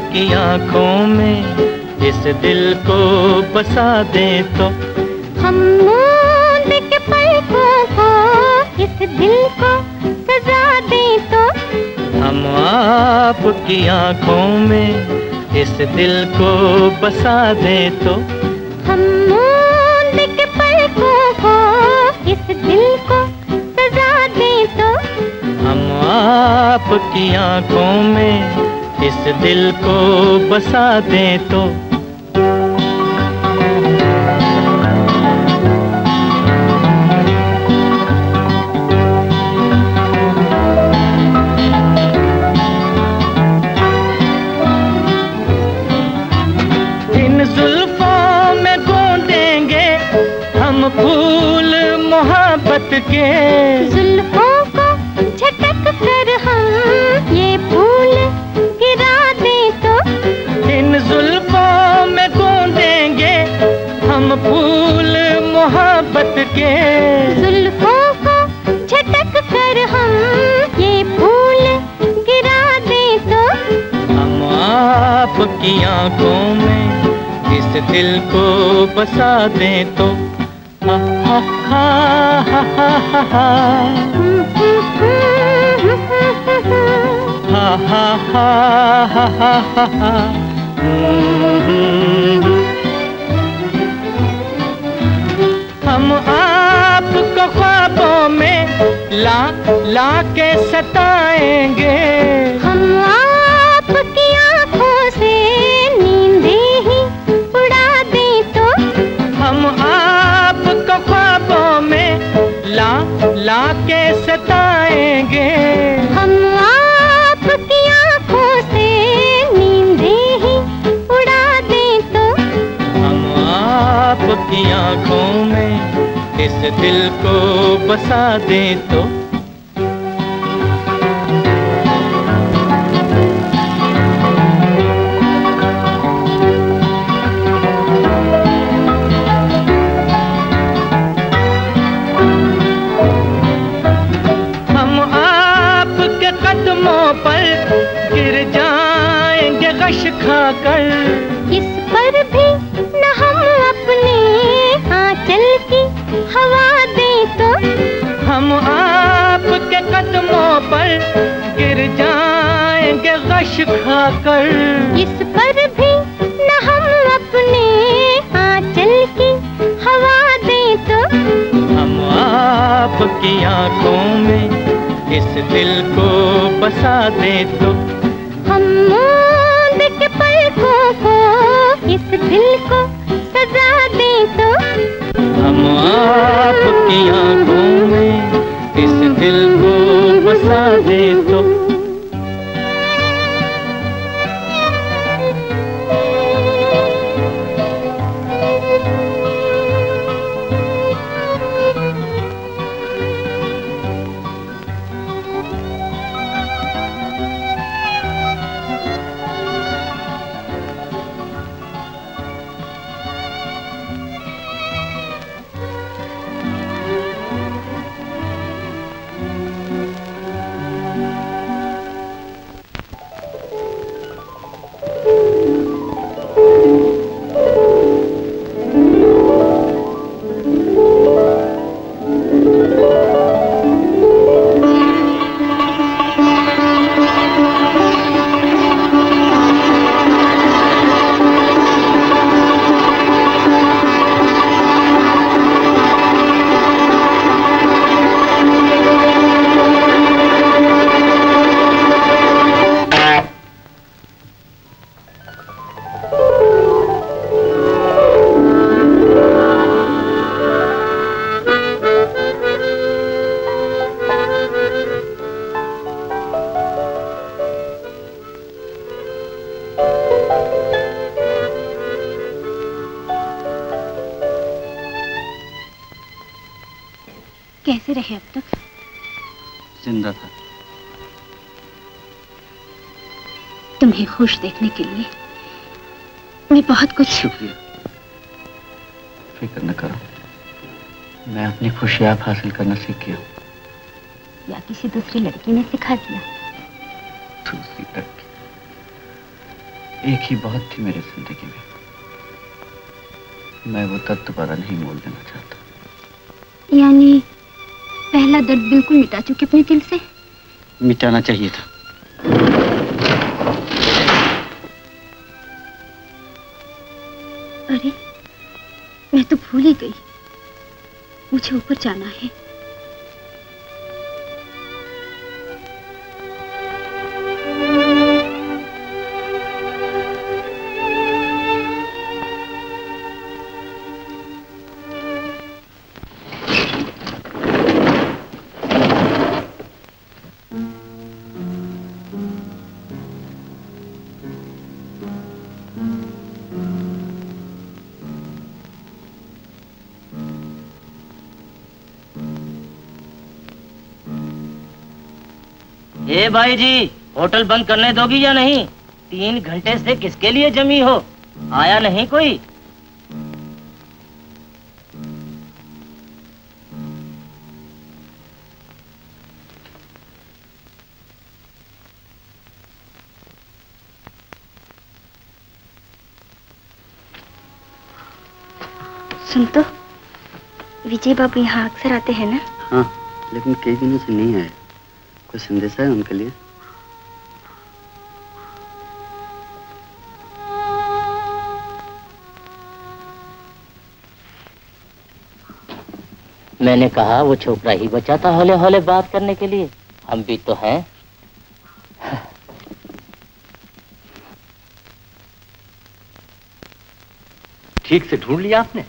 आपकी आंखों में इस दिल को बसा दें तो हम मूंद के पलकों को इस दिल को सजा दें तो हम आपकी आंखों में इस दिल को बसा दें तो हम मूंद के पलकों को इस दिल को सजा दें तो हम आपकी आंखों में इस दिल को बसा दें तो इन जुल्फों में गूंदेंगे हम फूल मोहब्बत के जुल्फों को झटक कर हम ये फूल गिरा दें तो इन जुल्फों में गूंदेंगे हम फूल मोहब्बत के जुल्फों को झटक कर हम ये फूल गिरा दें तो हम आपकी आंखों में इस दिल को बसा दें तो हा हा हा हा हा हा हा हा हा हा हा हा हम आपको ख्वाबों में ला ला के सताएंगे हम आपकी आंखों से नींदें ही उड़ा दें तो हम आपको ख्वाबों में ला ला के सताएंगे हम आपकी आंखों से नींदें ही उड़ा दें तो हम आपकी आंखों में इस दिल को बसा दें तो कदमों पर गिर जाएंगे गश खाकर इस पर भी न हम अपने आंचल की हवा दें तो हम आपके कदमों पर गिर जाएंगे गश खाकर इस पर भी न हम अपने आंचल की हवा दें तो हम आपकी आंखों में इस दिल को बसा दें तो हम मूंद के पलकों को इस दिल को सजा दें तो हम आपकी आंखों में इस दिल को बसा दें तो कैसे रहे अब तक? जिंदा था। तुम्हें खुश देखने के लिए मैं बहुत कुछ। शुक्रिया, फिक्र न करो, मैं अपनी खुशी आप हासिल करना सीख गया। या किसी दूसरी लड़की ने सिखा दिया? दूसरी लड़की? एक ही बात थी मेरी जिंदगी में, मैं वो दर्द दोबारा नहीं मोल देना चाहता। यानी पहला दर्द बिल्कुल मिटा चुके अपने दिल से? मिटाना चाहिए था। अरे मैं तो भूल ही गई, मुझे ऊपर जाना है। ए भाई जी, होटल बंद करने दोगी या नहीं? तीन घंटे से किसके लिए जमी हो? आया नहीं कोई? सुन तो, विजय बाबू यहाँ अक्सर आते हैं ना? हाँ, लेकिन कई दिनों से नहीं आए। कोई संदेशा है उनके लिए? मैंने कहा वो छोकरा ही बचा था हौले हौले बात करने के लिए। हम भी तो हैं। ठीक से ढूंढ लिया आपने?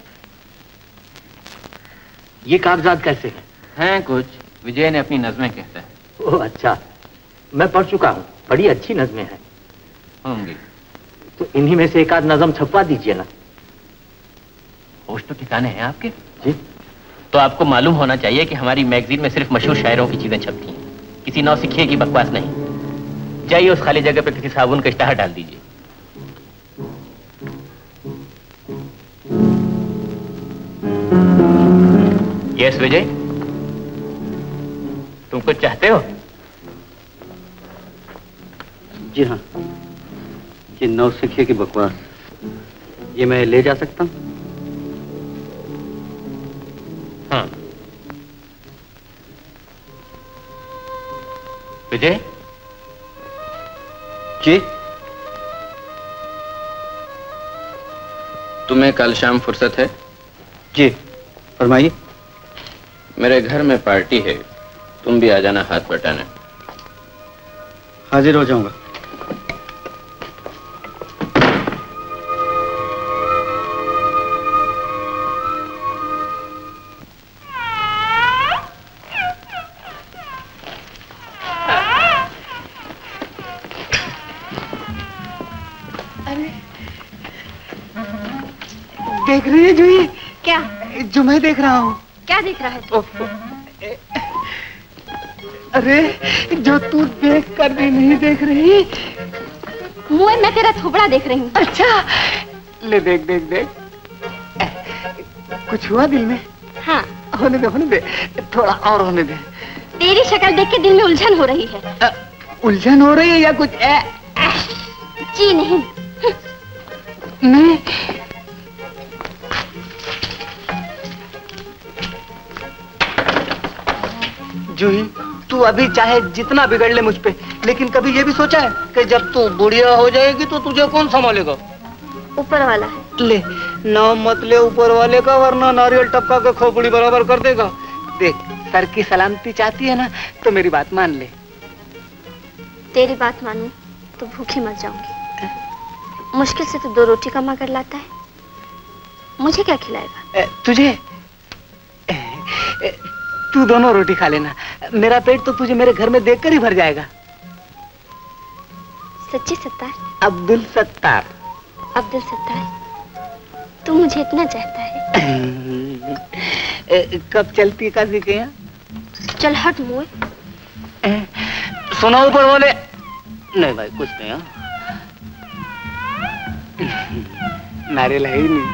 ये कागजात कैसे हैं? हैं कुछ, विजय ने अपनी नज़में कहता है। ओह अच्छा, मैं पढ़ चुका हूँ, बड़ी अच्छी नज़में हैं। होंगी तो इन्हीं में से एक आध नज़म छपवा दीजिए ना। होश तो ठिकाने हैं आपके? जी। तो आपको मालूम होना चाहिए कि हमारी मैगजीन में सिर्फ मशहूर शायरों की चीजें छपती हैं, किसी नौसिखिए की बकवास नहीं। जाइए उस खाली जगह पर किसी साबुन का इश्तहार डाल दीजिए। यस विजय, तुम कुछ चाहते हो? जी हाँ, ये नौसिखिए की बकवास, ये मैं ले जा सकता हूँ? हाँ। विजय जी। तुम्हें कल शाम फुर्सत है? जी, फरमाइए। मेरे घर में पार्टी है, तुम भी आ जाना हाथ बटाने। हाजिर हो जाऊंगा। देख रही है जूही? क्या? जो मैं देख रहा हूँ। क्या देख रहा है तू? अरे जो तू देख कर भी नहीं देख रही। मुझे मैं तेरा थोबड़ा देख रही हूँ। अच्छा, ले देख देख देख। कुछ हुआ दिल में? हाँ। होने दे होने दे, थोड़ा और होने दे। तेरी शक्ल देख के दिल में उलझन हो रही है। आ, उलझन हो रही है या कुछ? ए, जी नहीं। नहीं। जूही, तू अभी चाहे जितना बिगड़ ले मुझ पे, लेकिन कभी ये भी सोचा है कि जब तू बुढ़िया हो जाएगी तो तुझे कौन संभालेगा? ऊपर वाला है। ले, नाम मत ले ऊपर वाले का, वरना नारियल टपका के खोपड़ी बराबर कर देगा। देख, सर की सलामती चाहती है ना, तो मेरी बात मान ले। तेरी बात मानूं तो भूखी मर जाऊंगी। मुश्किल से तो दो रोटी कमा कर लाता है, मुझे क्या खिलाएगा? ए, तुझे ए, ए, तू दोनों रोटी खा लेना, मेरा पेट तो तुझे मेरे घर में देखकर ही भर जाएगा। सच्ची सत्तार? अब्दुल सत्तार। अब्दुल सत्तार, तू मुझे इतना चाहता है? ए, कब चलती का सीखे यहाँ? चल हट मुए। सुना ऊपर बोले? नहीं भाई कुछ नहीं। हाँ, नारियल है ही नहीं।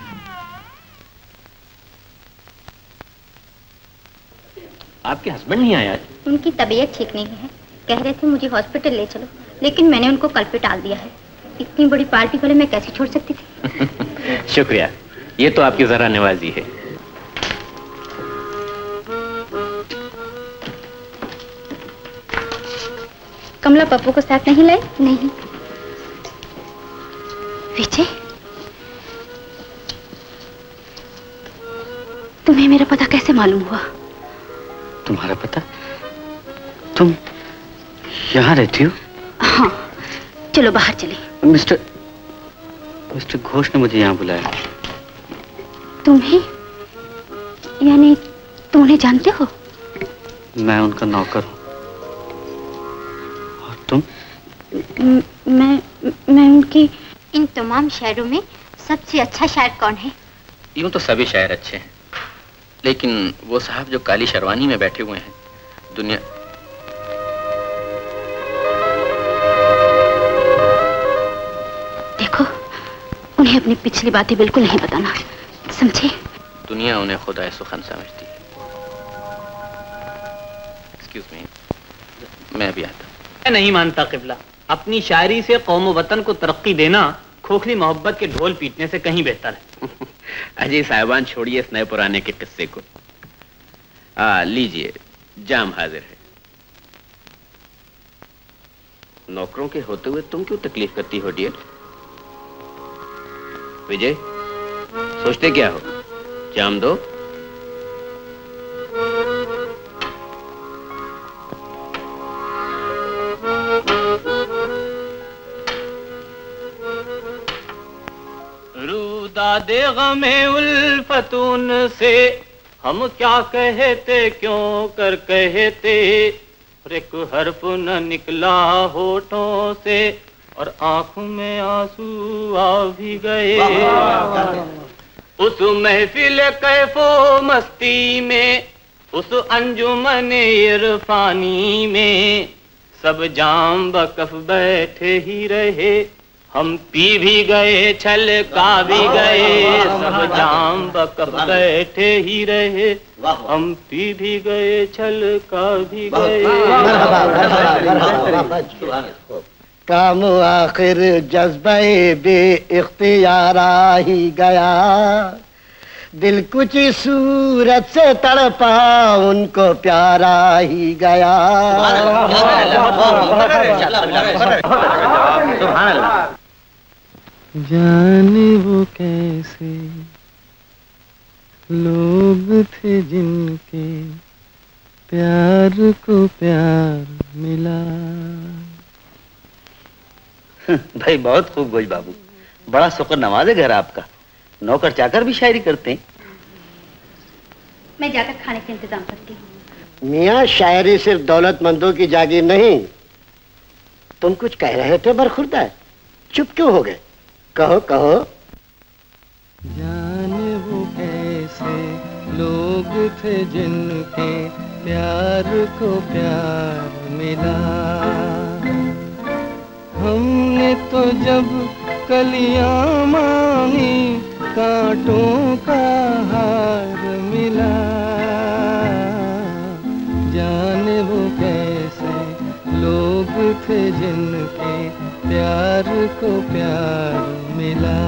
आपके हस्बैंड नहीं आया? उनकी तबीयत ठीक नहीं है, कह रहे थे मुझे हॉस्पिटल ले चलो, लेकिन मैंने उनको कल पे टाल दिया है। इतनी बड़ी पार्टी वाले मैं कैसे छोड़ सकती थी? शुक्रिया, ये तो आपकी जरा नवाजी है। कमला पप्पू को साथ नहीं लाई? नहीं। विजय, तुम्हें मेरा पता कैसे मालूम हुआ? तुम्हारा पता? तुम यहाँ रहती हो? हाँ, चलो बाहर चले। मिस्टर मिस्टर घोष ने मुझे यहाँ बुलाया। तुम्हें? यानी तुम उन्हें जानते हो? मैं उनका नौकर हूँ। और तुम? म, मैं मैं उनकी। इन तमाम शायरों में सबसे अच्छा शायर कौन है? यूं तो सभी शायर अच्छे हैं, लेकिन वो साहब जो काली शरवानी में बैठे हुए हैं, दुनिया देखो, उन्हें अपनी पिछली बातें बिल्कुल नहीं बताना, समझे? दुनिया उन्हें खुदा सुखन समझती है। एक्सक्यूज मी, मैं भी आता। मैं नहीं मानता किबला, अपनी शायरी से कौम वतन को तरक्की देना खोखली मोहब्बत के ढोल पीटने से कहीं बेहतर है। अजय साहिबान, छोड़िए इस नए पुराने के किस्से को। आ, लीजिए, जाम हाजिर है। नौकरों के होते हुए तुम क्यों तकलीफ करती हो डियर? विजय, सोचते क्या हो? जाम दो। रूदादे गमे उल्फतून से हम क्या कहते, क्यों कर कहते, एक हर्फ न निकला होठों से और आंखों में आंसू आ भी गए। उस महफिल कैफो मस्ती में, उस अंजुमन इरफानी में, सब जाम बकफ बैठे ही रहे, हम पी भी गए छलका भी गए, सब जाम बकफ बैठे ही रहे, हम पी भी गए छलका भी गए। काम आखिर जज्बे बे इख्तियारा ही गया, दिल कुछ सूरत से तड़पा उनको प्यारा ही गया। जाने वो कैसे लोग थे जिनके प्यार को प्यार मिला। भाई बहुत खूब गोई बाबू, बड़ा शुक्र नवाज है घर आपका। नौकर चाकर भी शायरी करते हैं। मैं जाकर खाने का इंतजाम करती हूँ। मियाँ, शायरी सिर्फ दौलतमंदों की जागीर नहीं। तुम कुछ कह रहे थे बरखुरदा, चुप क्यों हो गए? कहो कहो। जाने वो कैसे लोग थे जिनके प्यार को प्यार मिला। हमने तो जब कलियां मांगी कांटों का हार मिला। जाने वो कैसे लोग थे जिनके प्यार को प्यार मिला।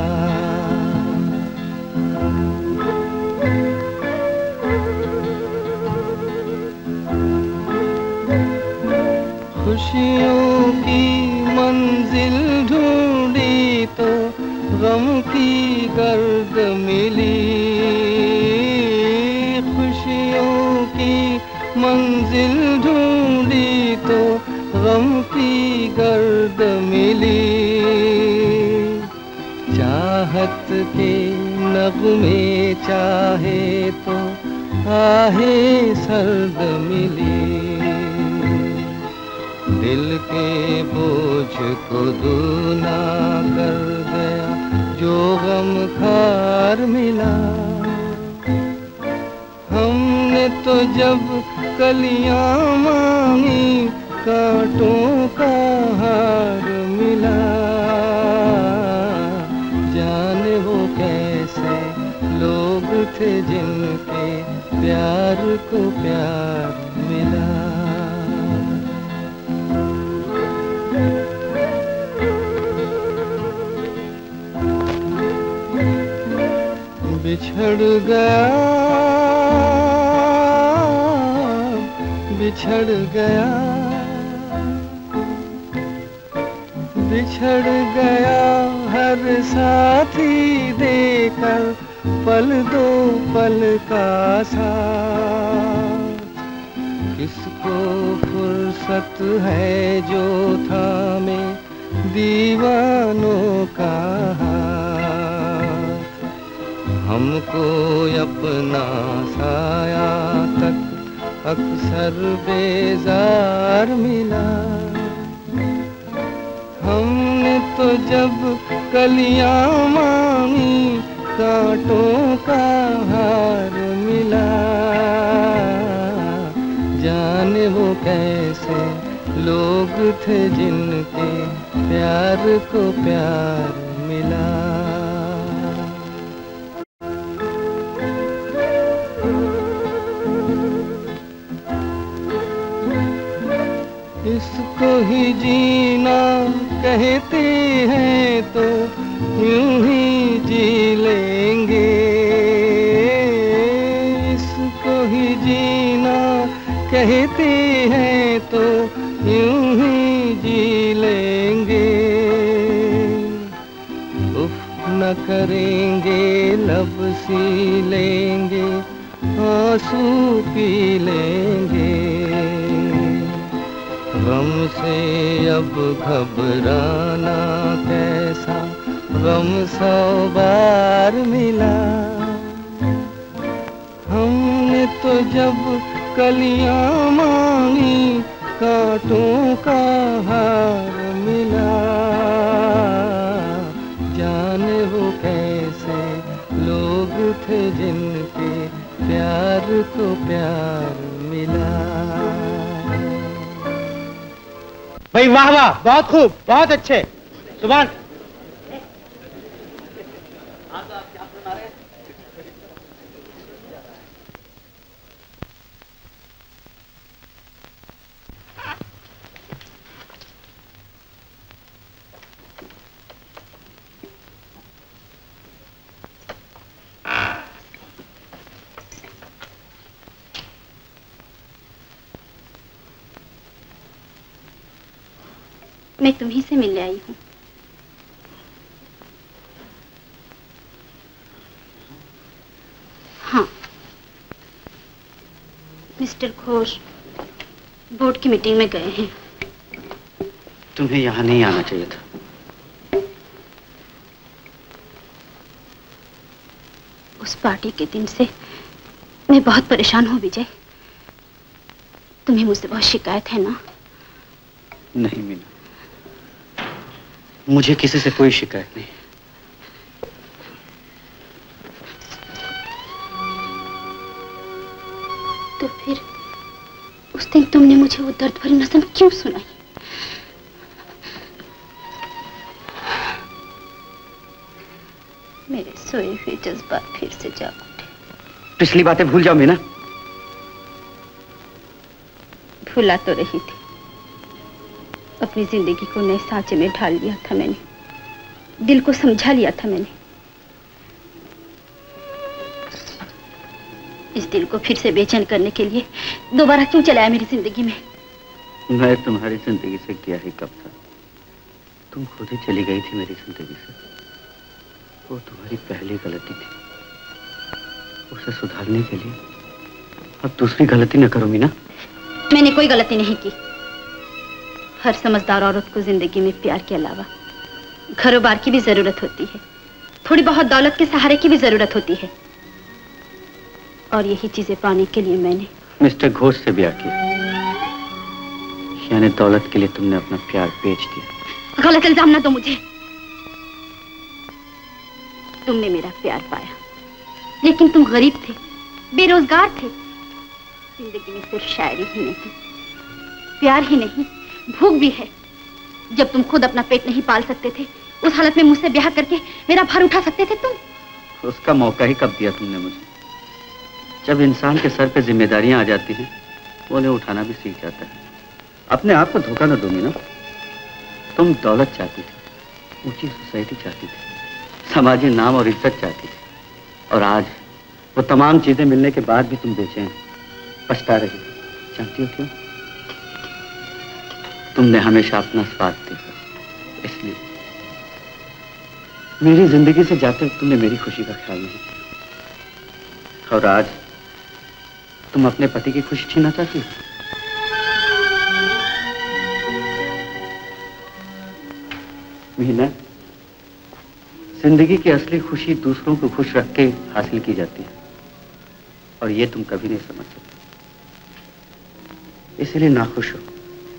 खुशियों की मंजिल ढूंढी तो गम की गर्द मिली। खुशियों की मंजिल ढूंढी तो गम की गर्द मिली। चाहत के नगमे चाहे तो आहे सर्द मिली। दिल के बोझ को दूना कर गया जो गम खार मिला। हमने तो जब कलियां मांगी कांटों का हार मिला। जाने वो कैसे लोग थे जिनके प्यार को प्यार मिला। बिछड़ गया बिछड़ गया बिछड़ गया हर साथी देकर पल दो पल का साथ। किसको फुर्सत है जो थामे दीवानों का हाथ। हमको अपना साया तक अक्सर बेजार मिला। हमने तो जब कलियां मांगी कांटों का हार मिला। जाने वो कैसे लोग थे जिनके प्यार को प्यार मिला। इसको ही जीना कहते हैं तो यूं ही जी लेंगे। इसको ही जीना कहते हैं तो यूं ही जी लेंगे। उफ न करेंगे लब सी लेंगे आंसू पी लेंगे। गम से अब घबराना कैसा गम सौ बार मिला। हमने तो जब कलियां मांगी कांटों का हार मिला। जाने वो कैसे लोग थे जिनके प्यार को प्यार मिला। भाई वाह वाह, बहुत खूब, बहुत अच्छे। सुभान। मैं तुम्ही से मिलने आई हूँ। हाँ, मिस्टर घोष बोर्ड की मीटिंग में गए हैं। तुम्हें यहाँ नहीं आना चाहिए था। उस पार्टी के दिन से मैं बहुत परेशान हूँ विजय। तुम्हें मुझसे बहुत शिकायत है ना? नहीं मीना, मुझे किसी से कोई शिकायत नहीं। तो फिर उस दिन तुमने मुझे वो दर्द भरी नज़म क्यों सुनाई? मेरे सोए हुए जज्बात फिर से जाग उठे। पिछली बातें भूल जाओ मीना। भुला तो रही थी, अपनी जिंदगी को नए सांचे में ढाल लिया था मैंने, दिल को समझा लिया था मैंने। इस दिल को फिर से बेचैन करने के लिए दोबारा क्यों चलाया मेरी जिंदगी में? मैं तुम्हारी जिंदगी से क्या ही कब था, तुम खुद ही चली गई थी मेरी जिंदगी से। वो तुम्हारी पहली गलती थी, उसे सुधारने के लिए अब दूसरी गलती न करो मीना। मैंने कोई गलती नहीं की। हर समझदार औरत को जिंदगी में प्यार के अलावा घरों बार की भी जरूरत होती है, थोड़ी बहुत दौलत के सहारे की भी जरूरत होती है, और यही चीजें पाने के लिए मैंने मिस्टर घोष से ब्याह किया। यानी दौलत के लिए तुमने अपना प्यार बेच दिया। गलत इल्जाम ना दो मुझे। तुमने मेरा प्यार पाया, लेकिन तुम गरीब थे, बेरोजगार थे। जिंदगी में सिर्फ शायरी ही नहीं, प्यार ही नहीं, भूख भी है। जब तुम खुद अपना पेट नहीं पाल सकते थे, उस हालत में मुझसे ब्याह करके मेरा भार उठा सकते थे तुम। उसका मौका ही कब दिया तुमने मुझे? जब इंसान के सर पे जिम्मेदारियां आ जाती हैं, वो उन्हें उठाना भी सीख जाता है। अपने आप को धोखा न दो मीना। तुम दौलत चाहती थी, ऊंची सोसाइटी चाहती थी, समाजी नाम और इज्जत चाहती थी, और आज वो तमाम चीजें मिलने के बाद भी तुम बेचैन, पछता रही। जानती हो क्यों? तुमने हमेशा अपना स्वार्थ देखा, इसलिए मेरी जिंदगी से जाते वक्त तुमने मेरी खुशी का ख्याल नहीं किया। और आज तुम अपने पति की खुशी छीनना चाहती हो। मीना, जिंदगी की असली खुशी दूसरों को खुश रख के हासिल की जाती है, और ये तुम कभी नहीं समझ सकते, इसलिए नाखुश हो।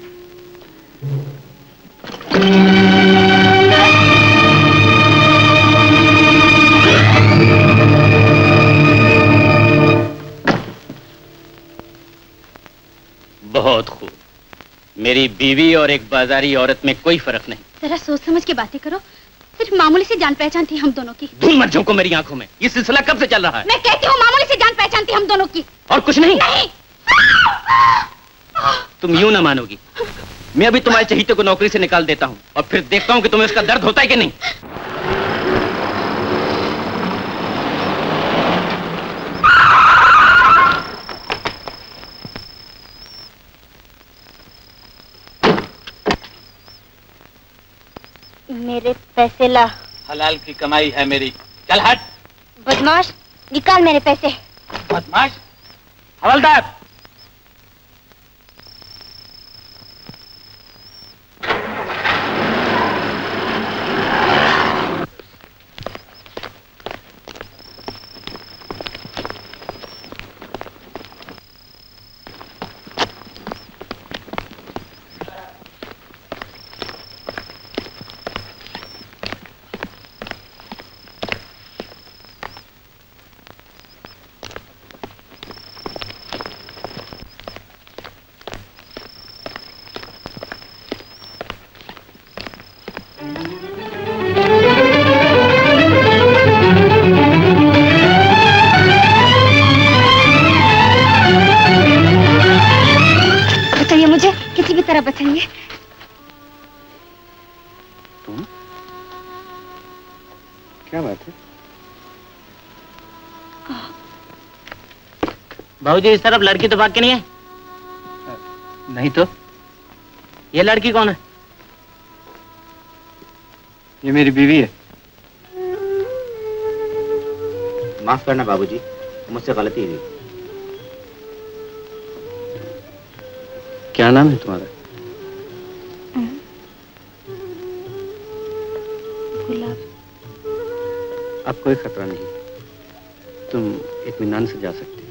बहुत खूब। मेरी बीवी और एक बाजारी औरत में कोई फर्क नहीं। जरा सोच समझ के बातें करो। सिर्फ मामूली सी जान पहचान थी हम दोनों की। धूल मत झोंको मेरी आंखों में। ये सिलसिला कब से चल रहा है? मैं कहती हूँ मामूली सी जान पहचान थी हम दोनों की। और कुछ नहीं? नहीं। तुम यूं ना मानोगी। मैं अभी तुम्हारे चहीते को नौकरी से निकाल देता हूँ और फिर देखता हूँ कि तुम्हें उसका दर्द होता है कि नहीं। मेरे पैसे ला। हलाल की कमाई है मेरी। चल हट। बदमाश, निकाल मेरे पैसे। बदमाश, हवलदार। बताइए। तुम? क्या बात है? भाऊजी इस तरफ लड़की तो भाग के नहीं है? नहीं तो। ये लड़की कौन है? ये मेरी बीवी है। माफ करना बाबूजी, मुझसे गलती हुई। क्या नाम है तुम्हारा? अब कोई खतरा नहीं, तुम इत्मीनान से जा सकते हो।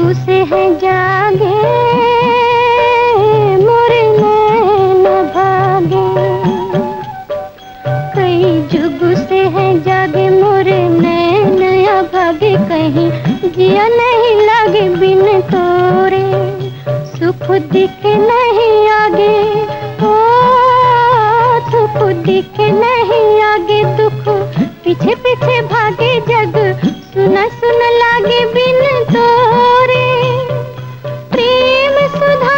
से है जागे मोरे नैन भागे, कई जुग से है जागे मोरे नैन भागे, कहीं जिया नहीं लागे बिन तोरे, सुख दिखे नहीं आगे, ओ सुख दिखे नहीं आगे, दुख पीछे पीछे भागे, जग सुना सुन लागे बिन तोरे। प्रेम सुधा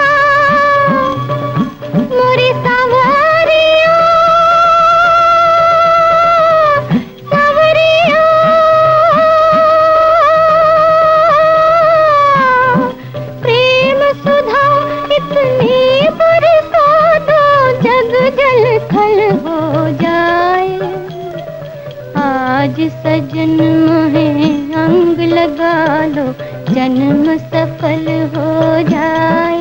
मोरी सावरिया, सावरिया प्रेम सुधा इतनी बरसा दो, जग जल थल हो जाए। आज सजन मोहे अंग लगा लो, जन्म सफल हो जाए।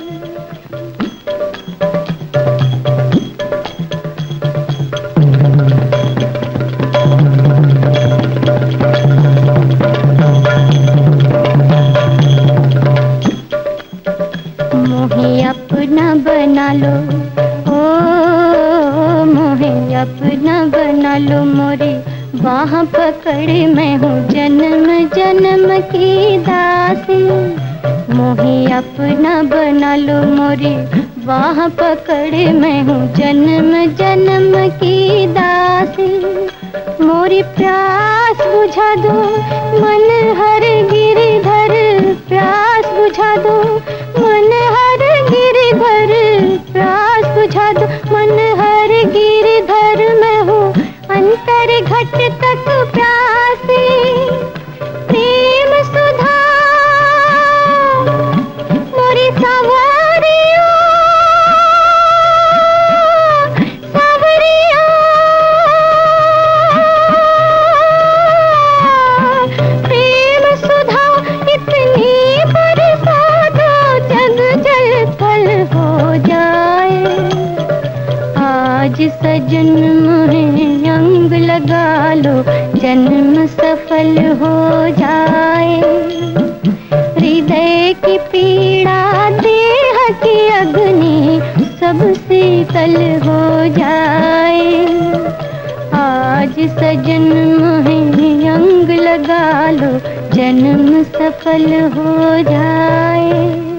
मोहे अपना बना लो, ओ मोहे अपना बना लो, मोरी बाह पकड़े मैं हूँ जन्म जन्म की दासी। मोहे अपना बना लो, मोरी बाह पकड़े मैं हूँ जन्म जन्म की दासी। मोरी प्यास बुझा दो मन हर गिरिधर, प्यास बुझा दो मन हर गिरिधर, प्यास बुझा दो मन हर गिरिधर, मैं हूँ अंतर घट तक प्यासी। प्रेम सुधा मोरी सावरिया, सावरिया प्रेम सुधा इतनी बरसा दो, जग जल थल हो जाए। आज सजन मोहे अंग लगा लो, जन्म सफल हो जाए। हृदय की पीड़ा देह की अग्नि सब शीतल हो जाए। आज सजन मोहे अंग लगा लो, जन्म सफल हो जाए।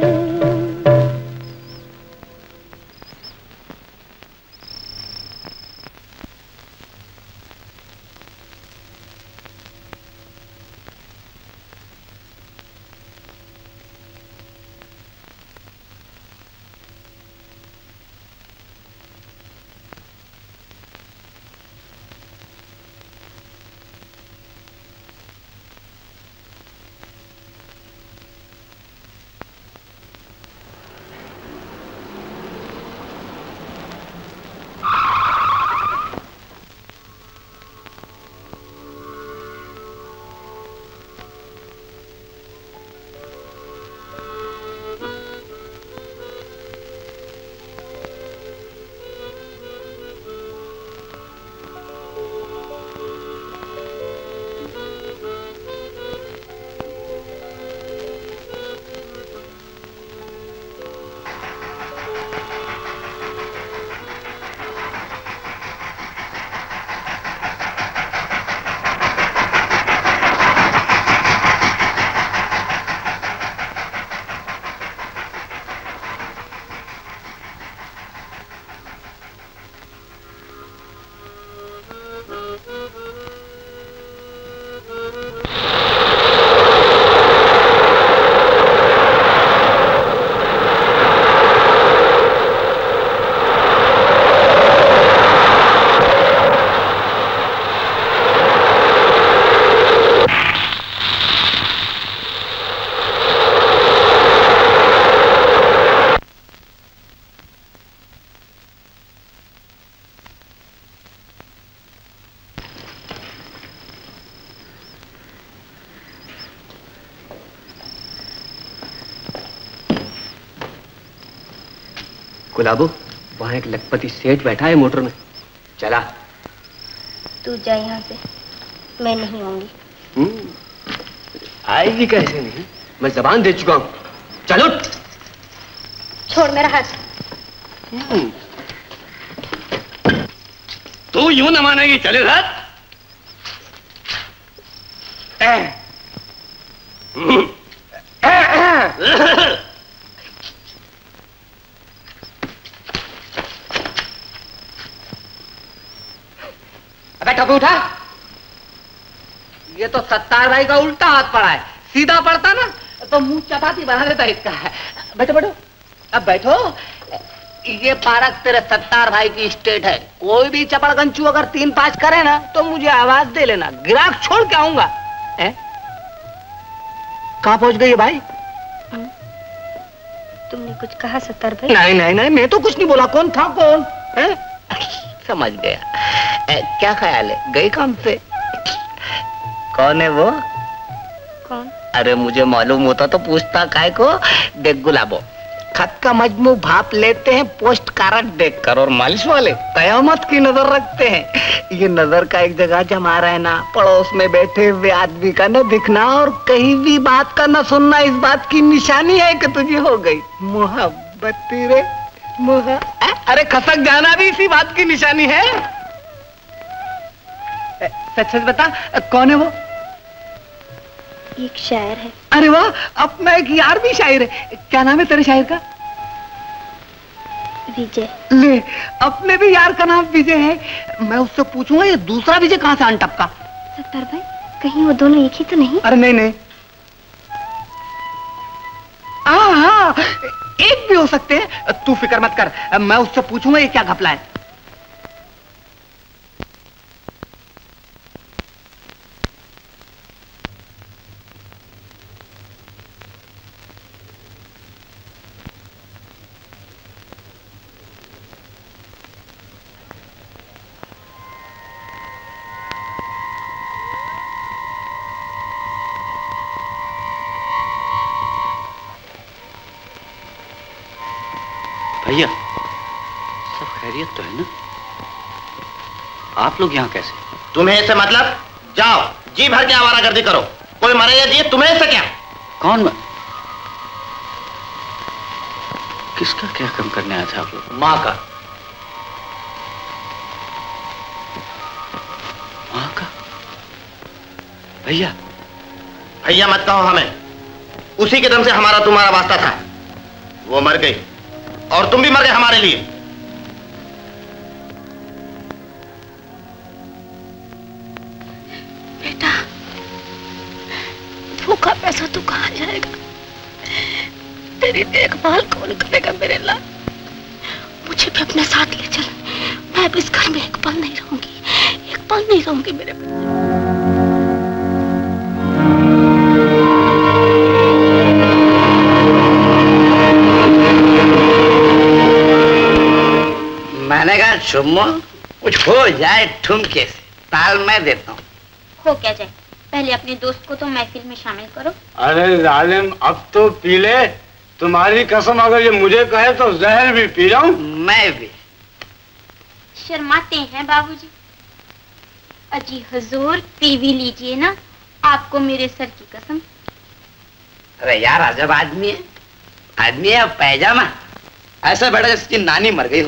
गुलाबो, वहाँ एक लखपति सेठ बैठा है मोटर में, चला। तू जा यहाँ से, मैं नहीं आऊंगी। हम्म, आएगी कैसे नहीं? मैं जबान दे चुका हूँ। चलो। छोड़ मेरा हाथ। तू यूं न मानेगी, चले हाथ। अबे टोपी उठा। ये तो सत्तार भाई का उल्टा हाथ पड़ा है, सीधा पड़ता ना तो मुंह चपाती बना देता इसका है। बैठो बैठो, अब बैठो। ये पार्क तेरे सत्तार भाई की स्टेट है। कोई भी चपड़गंचू अगर तीन पाँच करे ना तो मुझे आवाज दे लेना, गिराक छोड़ के आऊंगा। कहाँ पहुंच गई है भाई? तुमने कुछ कहा सत्तार भाई? नहीं नहीं नहीं, मैं तो कुछ नहीं बोला। कौन था कौन? है? समझ गया। ए, क्या ख्याल है, गई काम से? कौन है वो? कौन? अरे मुझे मालूम होता तो पूछता काय को। देख गुलाबो, खत का मजमू भाप लेते हैं पोस्ट कार्ड देखकर, और मालिश वाले कयामत की नजर रखते हैं। ये नजर का एक जगह जमा रहना, पड़ोस में बैठे हुए आदमी का न दिखना और कहीं भी बात का न सुनना, इस बात की निशानी है कि तुझे हो गई मोहब्बत। तेरे मोह अरे खसक जाना भी इसी बात की निशानी है। सच सच बता, कौन है वो? एक शायर है। अरे वाह, अपना एक यार भी शायर है। क्या नाम है तेरे शायर का? विजय। ले, अपने भी यार का नाम विजय है। मैं उससे पूछूंगा ये दूसरा विजय कहाँ से आन टपका। सत्तार भाई, कहीं वो दोनों एक ही तो नहीं? अरे नहीं नहीं, हाँ एक भी हो सकते हैं। तू फिक्र मत कर, मैं उससे पूछूंगा ये क्या घपला है। भैया, सब खैरियत तो है ना? आप लोग यहाँ कैसे? तुम्हें इससे मतलब? जाओ जी भर के आवारागर्दी करो, कोई मरे या जिए तुम्हें इससे क्या? कौन मर? किसका क्या कम करने आया था आप लोग? माँ का। माँ का? भैया भैया मत कहो हमें, उसी के दम से हमारा तुम्हारा वास्ता था। वो मर गई और तुम भी मर गए हमारे लिए। बेटा, भूखा पैसा तू कहाँ जाएगा? तेरी देखभाल कौन करेगा मेरे लाल? मुझे भी अपने साथ ले चल। मैं अब इस घर में एक पल नहीं रहूंगी, एक पल नहीं रहूंगी मेरे बेटे। मैंने कहा शुम्मो, कुछ हो जाए ठुमके से, ताल मैं देता हूँ। हो क्या जाए, पहले अपने दोस्त को तो महफिल में शामिल करो। अरे जालिम, अब तो पी ले। तुम्हारी कसम, अगर ये मुझे कहे तो जहर भी पी जाऊं। मैं भी। शर्माते हैं बाबूजी। अजी हुजूर, पी भी लीजिए ना, आपको मेरे सर की कसम। अरे यार, अजब आदमी है। आदमी है पैजामा, ऐसा बैठा जैसे इसकी नानी मर गई हो।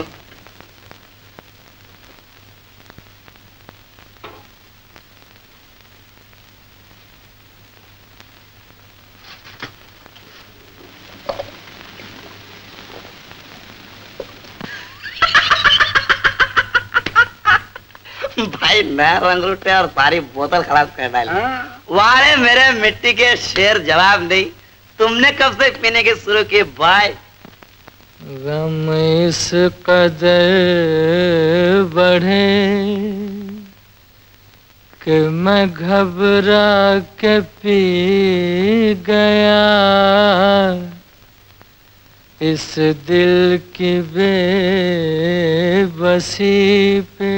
भाई नया रंग लुटे और सारी बोतल खराब कर डाली। वारे मेरे मिट्टी के शेर, जवाब नहीं। तुमने कब से पीने के शुरू किए भाई? गम इस कदर बढ़े कि मैं घबरा के पी गया, इस दिल की बेबसी पे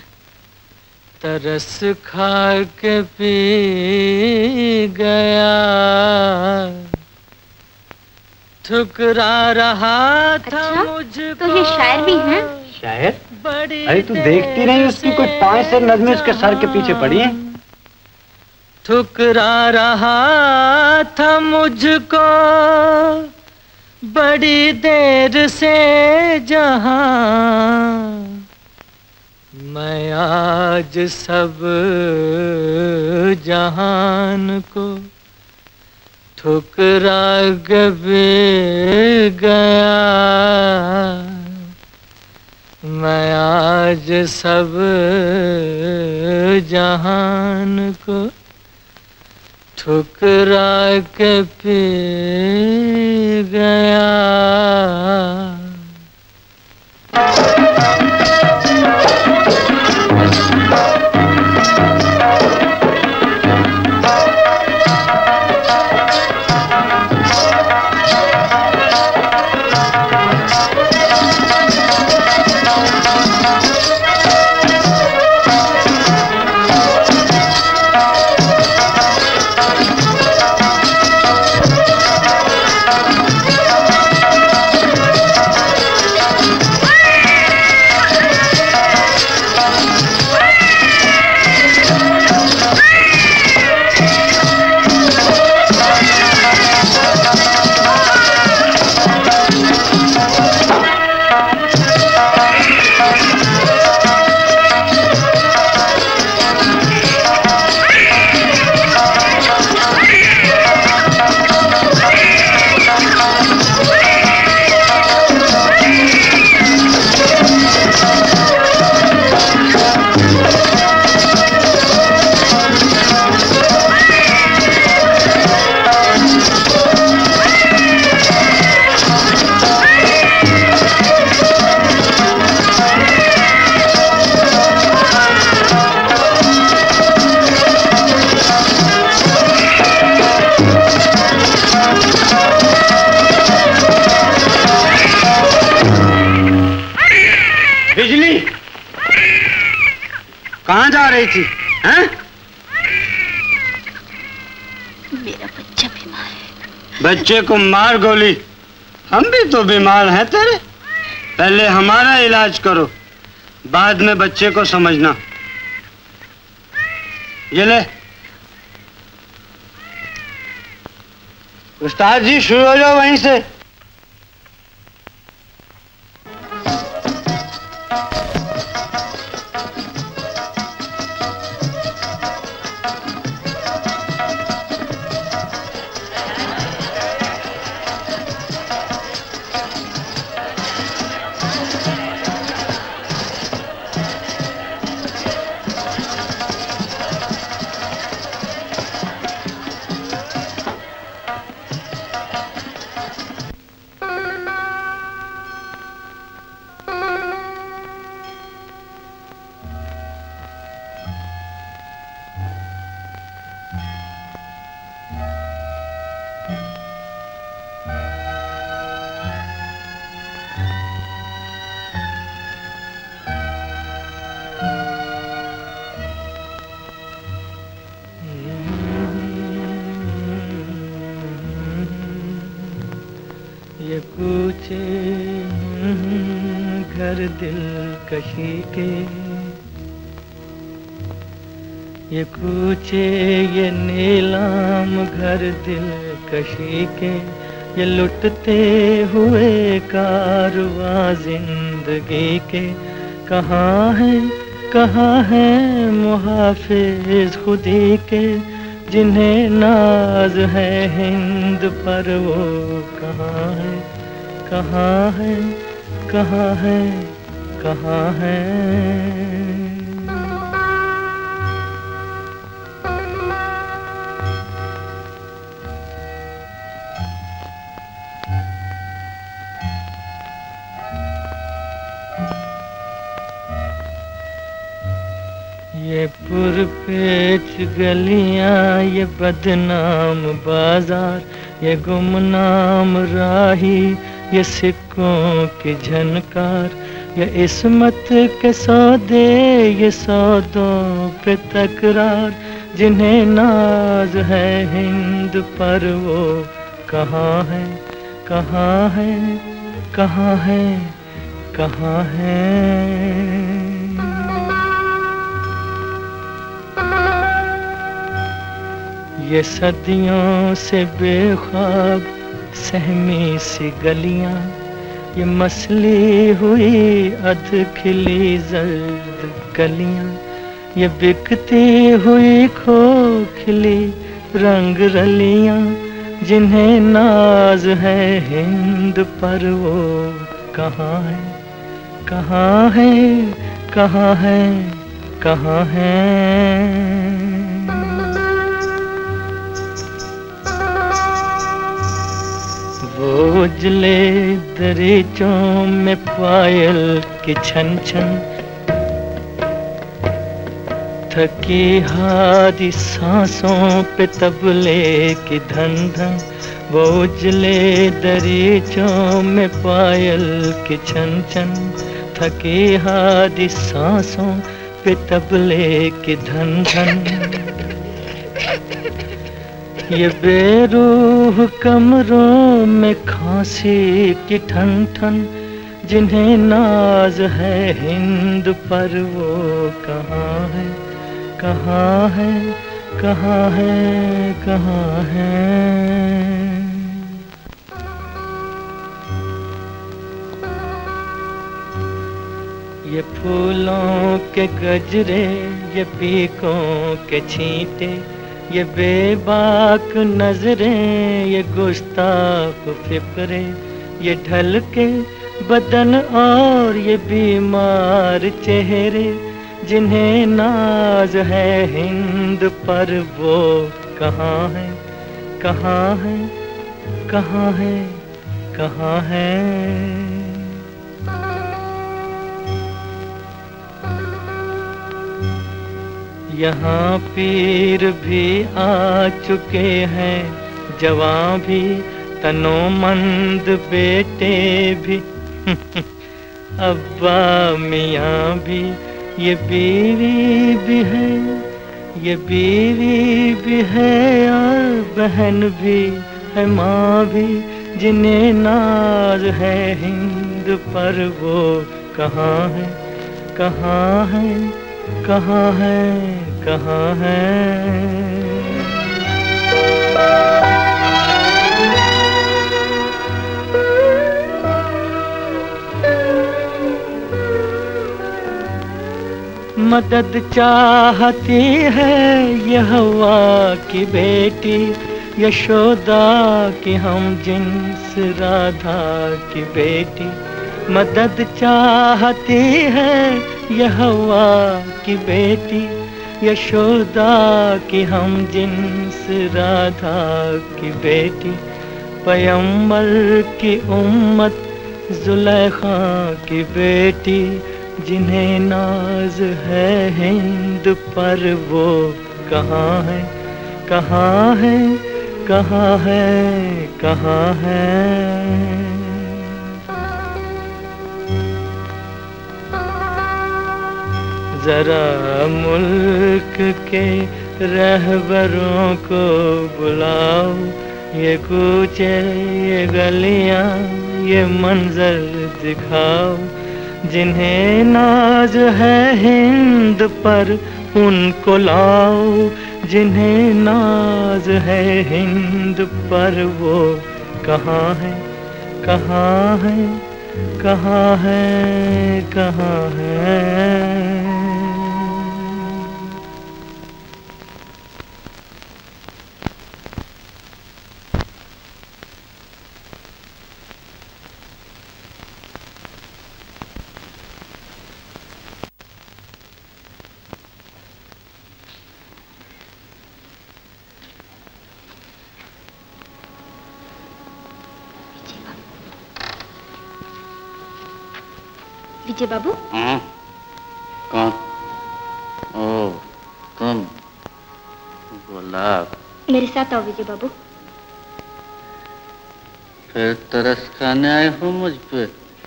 तरस खा के पी गया, ठुकरा रहा था अच्छा, मुझको। तो ये शायर भी हैं? शायर? अरे तू देखती नहीं, उसकी कोई पांच सौ नज़में उसके सर के पीछे पड़ी हैं। ठुकरा रहा था मुझको बड़ी देर से जहां, मैं आज सब जहान को ठुकरा गए गया, मैं आज सब जहान को ठुकरा के पी गया। कहाँ जा रही थी? हैं? मेरा बच्चा बीमार है। बच्चे को मार गोली, हम भी तो बीमार हैं तेरे। पहले हमारा इलाज करो, बाद में बच्चे को समझना। ये ले। उस्ताद जी शुरू हो जाओ वहीं से। दिलकशी के ये कूचे ये नीलाम घर दिलकशी के, ये लुटते हुए कारवां जिंदगी के। कहाँ है कहाँ है मुहाफिज खुदी के, जिन्हें नाज है हिंद पर वो कहाँ है कहाँ है कहाँ है कहाँ है। ये पुरपेच गलियां, ये बदनाम बाजार, ये गुमनाम राही, ये सिक्कों की झनकार, ये इस्मत के सौदे, ये सौदों पे तकरार, जिन्हें नाज है हिंद पर वो कहाँ है कहाँ है कहाँ है कहाँ है। ये सदियों से बेख्वाब सहमी सी गलियां, ये मसली हुई अध खिली जर्द कलियां, ये बिकती हुई खोखली रंग रलियां, जिन्हें नाज है हिंद पर वो कहाँ है, कहाँ है, कहाँ है, कहाँ है। वो उजले दरीचों में पायल की छन छन, थकी हारी सांसों पे तबले की धन धन, वो उजले दरीचों में पायल की छन छन, थकी हारी सांसों पे तबले की धन धन। ये बेरूह कमरों में खांसी की ठन ठन, जिन्हें नाज है हिंद पर वो कहाँ है, कहाँ है, कहाँ है, कहाँ है। ये फूलों के गजरे, ये पीकों के छींटे, ये बेबाक नजरें, ये गुस्ताख फिक्रे, ये ढल के बदन और ये बीमार चेहरे, जिन्हें नाज है हिंद पर वो कहाँ है, कहाँ है, कहाँ है, कहाँ है। यहाँ पीर भी आ चुके हैं, जवां भी, तनोमंद बेटे भी, अब्बा मियाँ भी, ये बीवी भी है, ये बीवी भी है और बहन भी है, माँ भी, जिन्हें नाज है हिंद पर वो कहाँ है, कहाँ है, कहाँ है, कहाँ है। मदद चाहती है ये हवा की बेटी, यशोदा की हम जिन्स राधा की बेटी। मदद चाहती है ये हवा की बेटी, यशोदा की हम जिन्स राधा की बेटी। पयम्बर की उम्मत जुलेखा की बेटी, जिन्हें नाज है हिंद पर वो कहाँ है, कहाँ है, कहाँ है, कहाँ है। जरा मुल्क के रहबरों को बुलाओ, ये कूचे ये गलियां ये मंजर दिखाओ, जिन्हें नाज है हिंद पर उनको लाओ, जिन्हें नाज है हिंद पर वो कहाँ है, कहाँ है, कहाँ है, कहाँ है। विजय बाबू। हाँ, कौन? ओ, तुम गुलाब। मेरे साथ आओ विजय बाबू। फिर तरस खाने आए हो मुझ पे?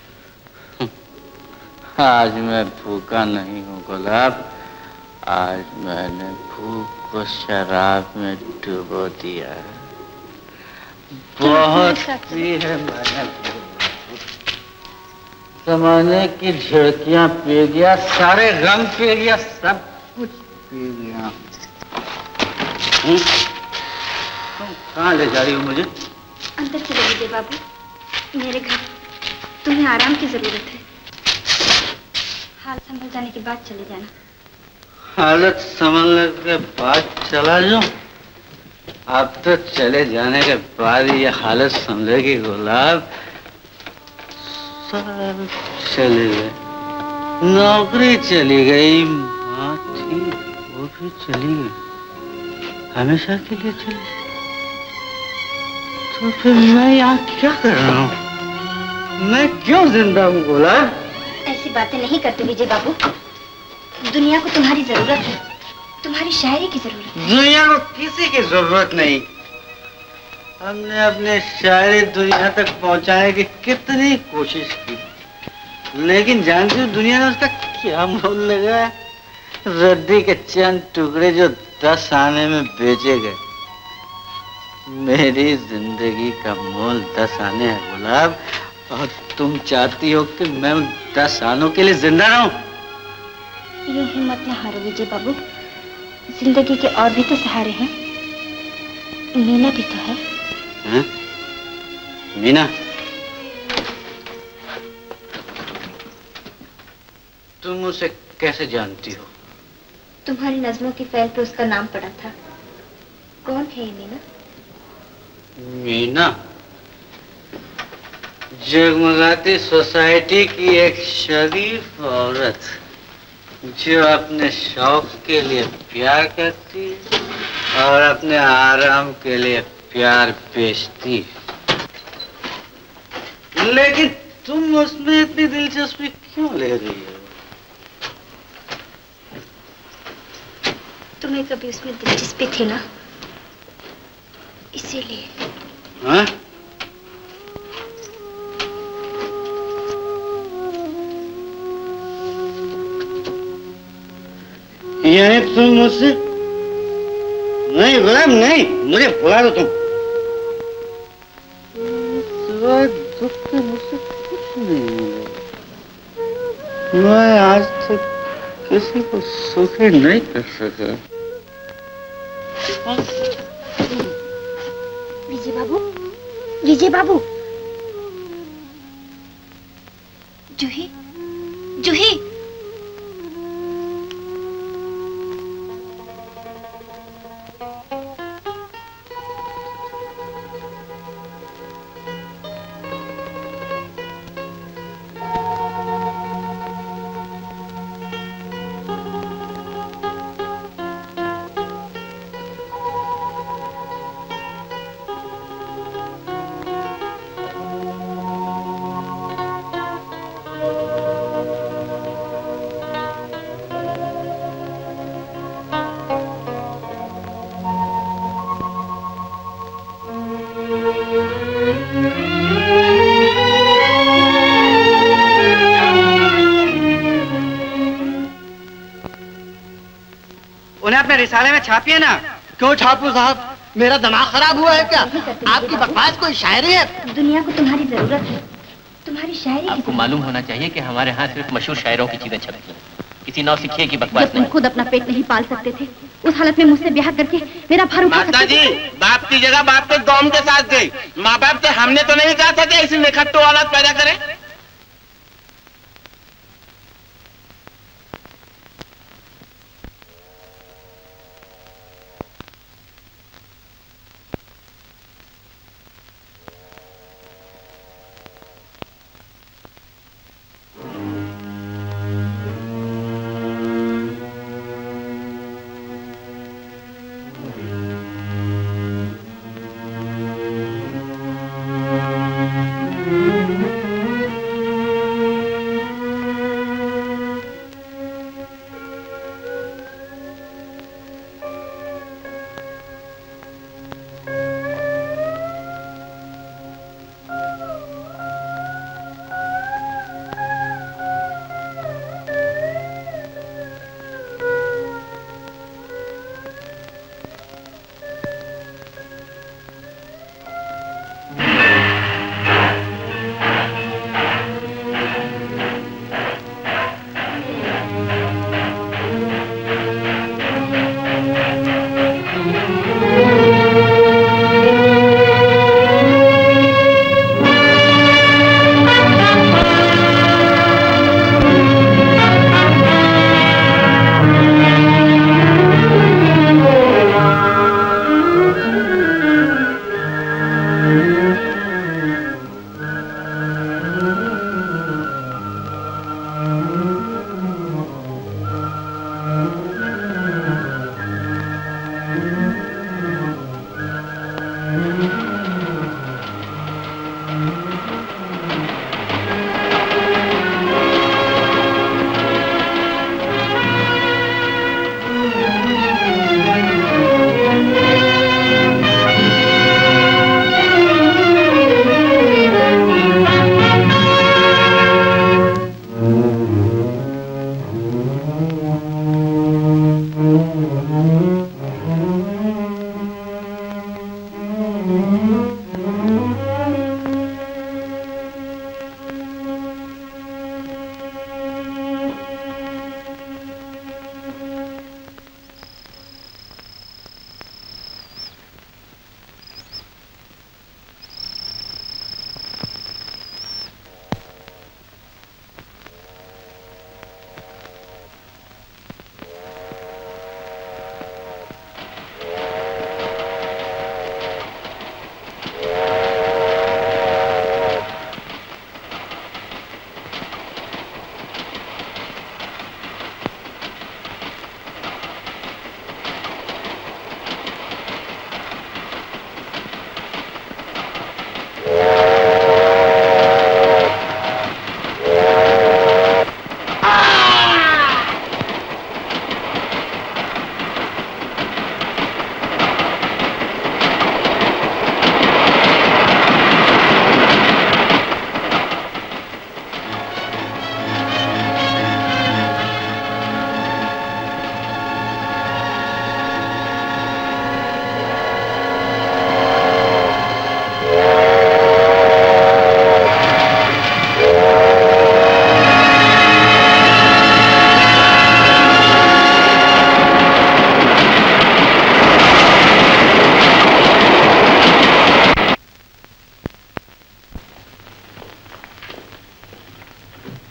आज मैं भूखा नहीं हूँ गुलाब, आज मैंने भूख को शराब में डुबो दिया है। बहुत पी है मैंने, जमाने की झिड़कियां पी गया, सारे गम पी गया, सब कुछ पी गया। तुम कहाँ ले जा रही हो मुझे? अंदर चले विजय बाबू, मेरे घर। तुम्हें आराम की जरूरत है। हाल संभल जाने के बाद चले जाना। हालत संभलने के बाद चला जाऊं? आप तो चले जाने के बाद ये हालत संभलेगी गुलाब। सब चले गए, नौकरी चली गई, माँ थी वो भी चली गई, हमेशा के लिए चली। तो फिर मैं यहाँ क्या कर रहा हूँ? मैं क्यों जिंदा हूँ गुलाब? ऐसी बातें नहीं करते विजय बाबू। दुनिया को तुम्हारी जरूरत है, तुम्हारी शायरी की जरूरत है। दुनिया को किसी की जरूरत नहीं। हमने अपने शायरी दुनिया तक पहुंचाने की कितनी कोशिश की, लेकिन जानती हो दुनिया ने उसका क्या मोल लगाया? रद्दी के चंद टुकड़े जो दस आने में बेचे गए। मेरी जिंदगी का मोल दस आने है गुलाब, और तुम चाहती हो कि मैं उन दस आनों के लिए जिंदा रहूं? यूं हिम्मत न हारो विजय बाबू, जिंदगी के और भी तो सहारे हैं। मीना भी तो है। हाँ? मीना? तुम उसे कैसे जानती हो? तुम्हारी नज़मों की फाइल पे उसका नाम पड़ा था। कौन है ये मीना? मीना जगमगाती सोसाइटी की एक शरीफ औरत जो अपने शौक के लिए प्यार करती है और अपने आराम के लिए प्यार बेचती है। लेकिन तुम उसमें इतनी दिलचस्पी क्यों ले रही हो? तुम्हें कभी उसमें दिलचस्पी थी ना, इसीलिए। हाँ? यानी तुम मुझसे? नहीं गुलाम नहीं, मुझे बुला दो तुम। सिवाय दुख के मुझसे कुछ नहीं मिला। मैं आज तक किसी को सुखी नहीं कर सका। विजय बाबू, विजय बाबू, जूही, जूही। अपने रिसाले में छापिए ना। क्यों छापू साहब, मेरा दिमाग खराब हुआ है क्या? आपकी बकवास कोई शायरी है? दुनिया को तुम्हारी जरूरत है, तुम्हारी शायरी। आपको मालूम होना चाहिए कि हमारे यहाँ सिर्फ मशहूर शायरों की चीजें छपती हैं, किसी नौ सिखिए की बकवास जब तुम खुद अपना पेट नहीं पाल सकते थे, उस हालत में मुझसे ब्याह करके मेरा भार उठा सकते थे। जी, बाप की जगह बाप के दौम के साथ गई। माँ बाप से हमने तो नहीं कहा था कि ऐसी निखट्टू औलाद पैदा करें।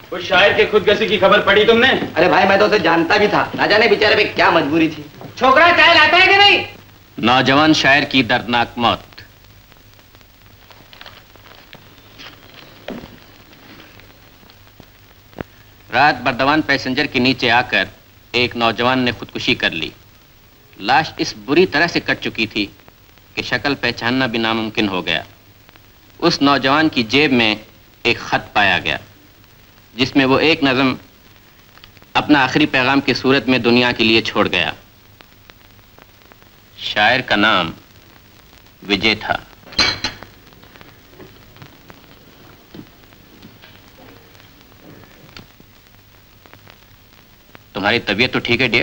उस शायर के खुदकशी की खबर पड़ी तुमने? अरे भाई मैं तो उसे जानता भी था, ना जाने बेचारे पे क्या मजबूरी थी। छोकरा चाय लाता है कि नहीं? नौजवान शायर की दर्दनाक मौत। रात बर्दवान पैसेंजर के नीचे आकर एक नौजवान ने खुदकुशी कर ली। लाश इस बुरी तरह से कट चुकी थी कि शक्ल पहचानना भी नामुमकिन हो गया। उस नौजवान की जेब में एक खत पाया गया जिसमें वो एक नज़म अपना आखिरी पैगाम की सूरत में दुनिया के लिए छोड़ गया। शायर का नाम विजय था। तुम्हारी तबीयत तो ठीक है डियर?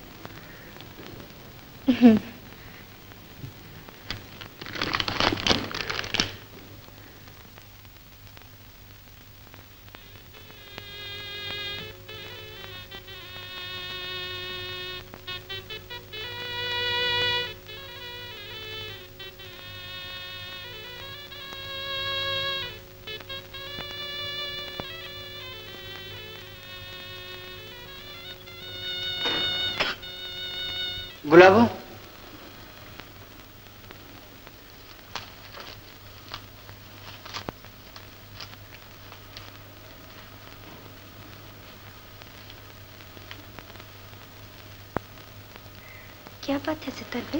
गुलाबो, क्या बात है सितार भाई?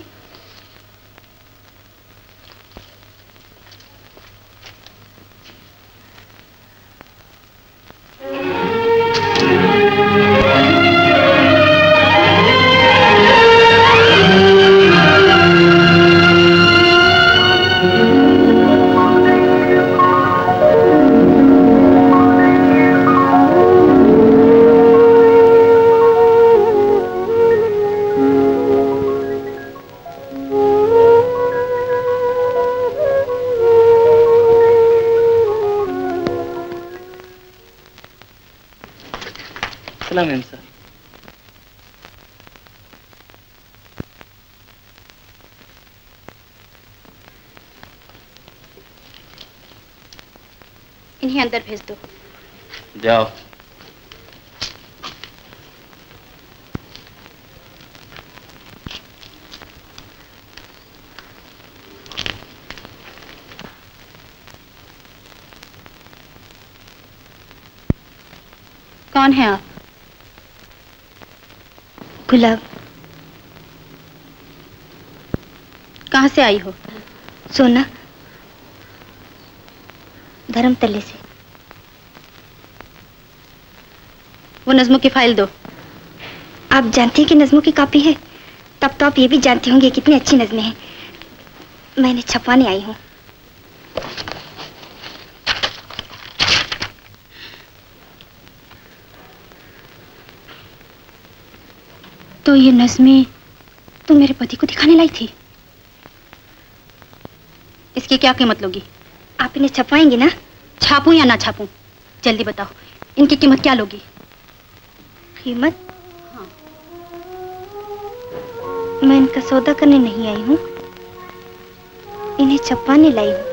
इन्हें अंदर भेज दो। जाओ। कौन है आप? गुलाब। कहाँ से आई हो? सोना, धर्म तले से। वो नज़्मों की फाइल दो। आप जानती हैं कि नज़्मों की कॉपी है? तब तो आप ये भी जानती होंगी कितनी अच्छी नज़्में हैं। मैंने छपवाने आई हूँ। तो ये नज़्में तुम मेरे पति को दिखाने लाई थी? इसकी क्या कीमत लोगी? आप इन्हें छपवाएंगी ना? छापूं या ना छापूं, जल्दी बताओ, इनकी कीमत क्या लोगी? कीमत? हाँ। मैं इनका सौदा करने नहीं आई हूँ, इन्हें छपवाने लाई हूँ।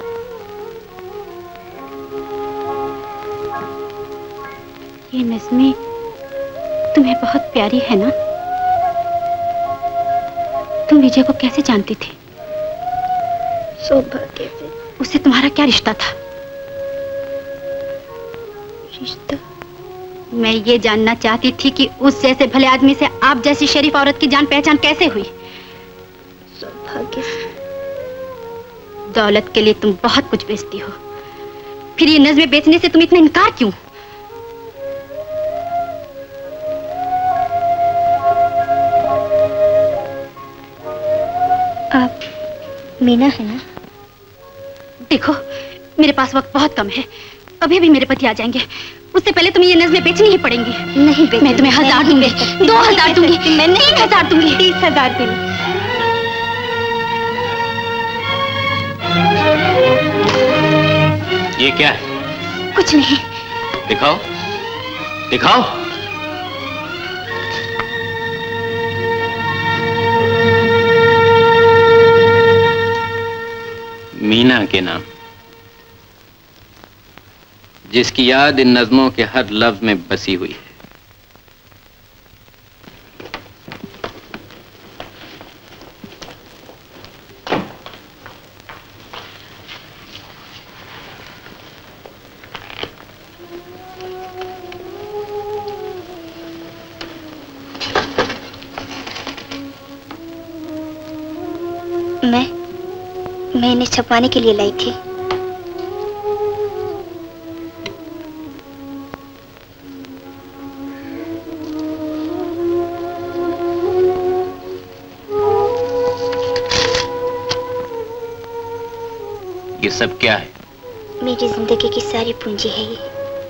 ये नज़्में तुम्हें बहुत प्यारी है ना? तुम विजय को कैसे जानती थी? सौभाग्य से। उससे तुम्हारा क्या रिश्ता था? रिश्ता? मैं ये जानना चाहती थी कि उस जैसे भले आदमी से आप जैसी शरीफ औरत की जान पहचान कैसे हुई? सौभाग्य से। दौलत के लिए तुम बहुत कुछ बेचती हो, फिर ये नज़्में बेचने से तुम इतना इनकार क्यों? आप मीना है ना? देखो, मेरे पास वक्त बहुत कम है, अभी भी मेरे पति आ जाएंगे, उससे पहले तुम्हें ये नज़्में बेचनी ही पड़ेंगी। नहीं बेच, मैं तुम्हें हजार दूंगी, दो हजार दूंगी, मैं तीन हजार दूंगी, तीस हजार दूंगी। ये क्या है? कुछ नहीं। दिखाओ, दिखाओ। मीना के नाम। जिसकी याद इन नज़्मों के हर लफ्ज में बसी हुई है। मैं मैं इन्हें छपवाने के लिए लाई थी। ये सब क्या है? मेरी जिंदगी की सारी पूंजी है ये।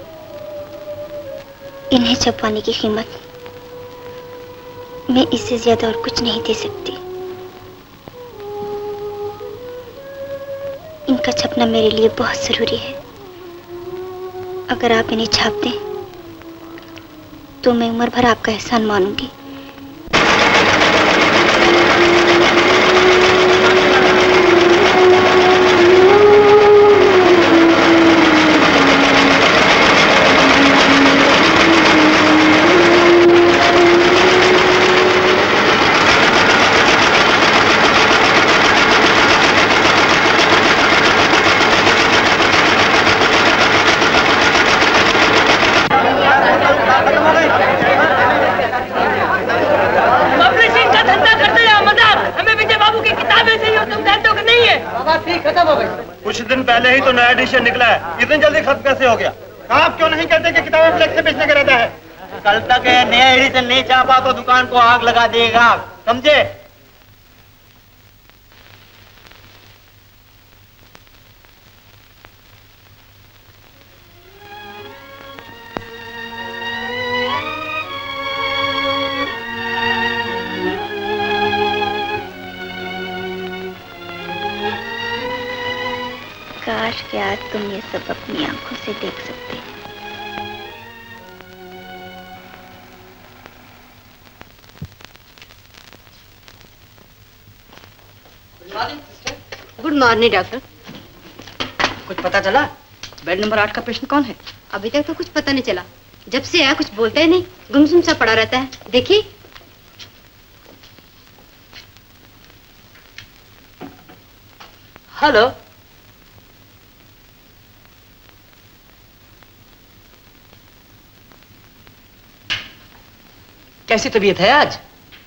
इन्हें छपवाने की कीमत मैं इससे ज्यादा और कुछ नहीं दे सकती। इनका छपना मेरे लिए बहुत जरूरी है। अगर आप इन्हें छाप दें तो मैं उम्र भर आपका एहसान मानूंगी। कुछ दिन पहले ही तो नया एडिशन निकला है, इतनी जल्दी खत्म कैसे हो गया? आप क्यों नहीं कहते कि किताबें फ्लेक्स से बेचने का रहता है? कल तक नया एडिशन नहीं छापा तो दुकान को आग लगा देगा, समझे? काश कि आज तुम ये सब अपनी आंखों से देख सकते। Good morning doctor. कुछ पता चला? बेड नंबर आठ का पेशेंट कौन है? अभी तक तो कुछ पता नहीं चला। जब से आया कुछ बोलता ही नहीं, गुमसुम सा पड़ा रहता है। देखिए। हेलो। कैसी तबीयत है आज?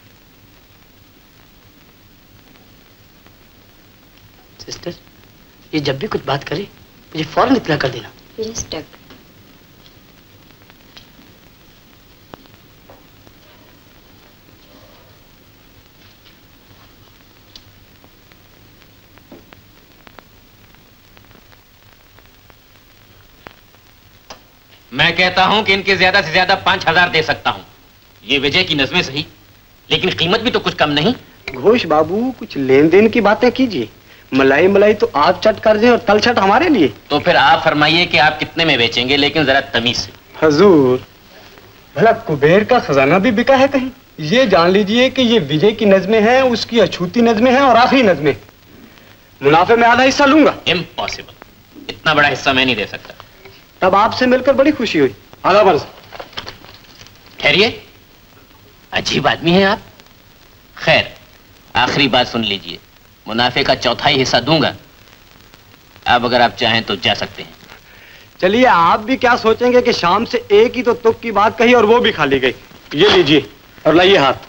सिस्टर, ये जब भी कुछ बात करे मुझे फौरन इत्तला कर देना। Yes doctor. मैं कहता हूं कि इनके ज्यादा से ज्यादा पांच हजार दे सकता हूं। ये विजय की नज़में सही, लेकिन कीमत भी तो कुछ कम नहीं। घोष बाबू, कुछ लेन देन की बातें कीजिए। मलाई मलाई तो आप चट कर दें और तलछट हमारे लिए। तो फिर आप फरमाइए कि आप कितने में बेचेंगे, लेकिन जरा तमीज से। हजूर, भला कुबेर का खजाना भी बिका है कहीं? ये जान लीजिए कि ये विजय की नज़में हैं, उसकी अछूती नज़में हैं और आखिरी नज़में। मुनाफे में आधा हिस्सा लूंगा। इम्पॉसिबल, इतना बड़ा हिस्सा मैं नहीं दे सकता। तब आपसे मिलकर बड़ी खुशी हुई। आधा बरस। ठहरिए, अजीब आदमी हैं आप। खैर, आखिरी बात सुन लीजिए। मुनाफे का चौथाई हिस्सा दूंगा। अब अगर आप चाहें तो जा सकते हैं। चलिए, आप भी क्या सोचेंगे कि शाम से एक ही तो तुक की बात कही और वो भी खाली गई। ये लीजिए और लाइए हाथ।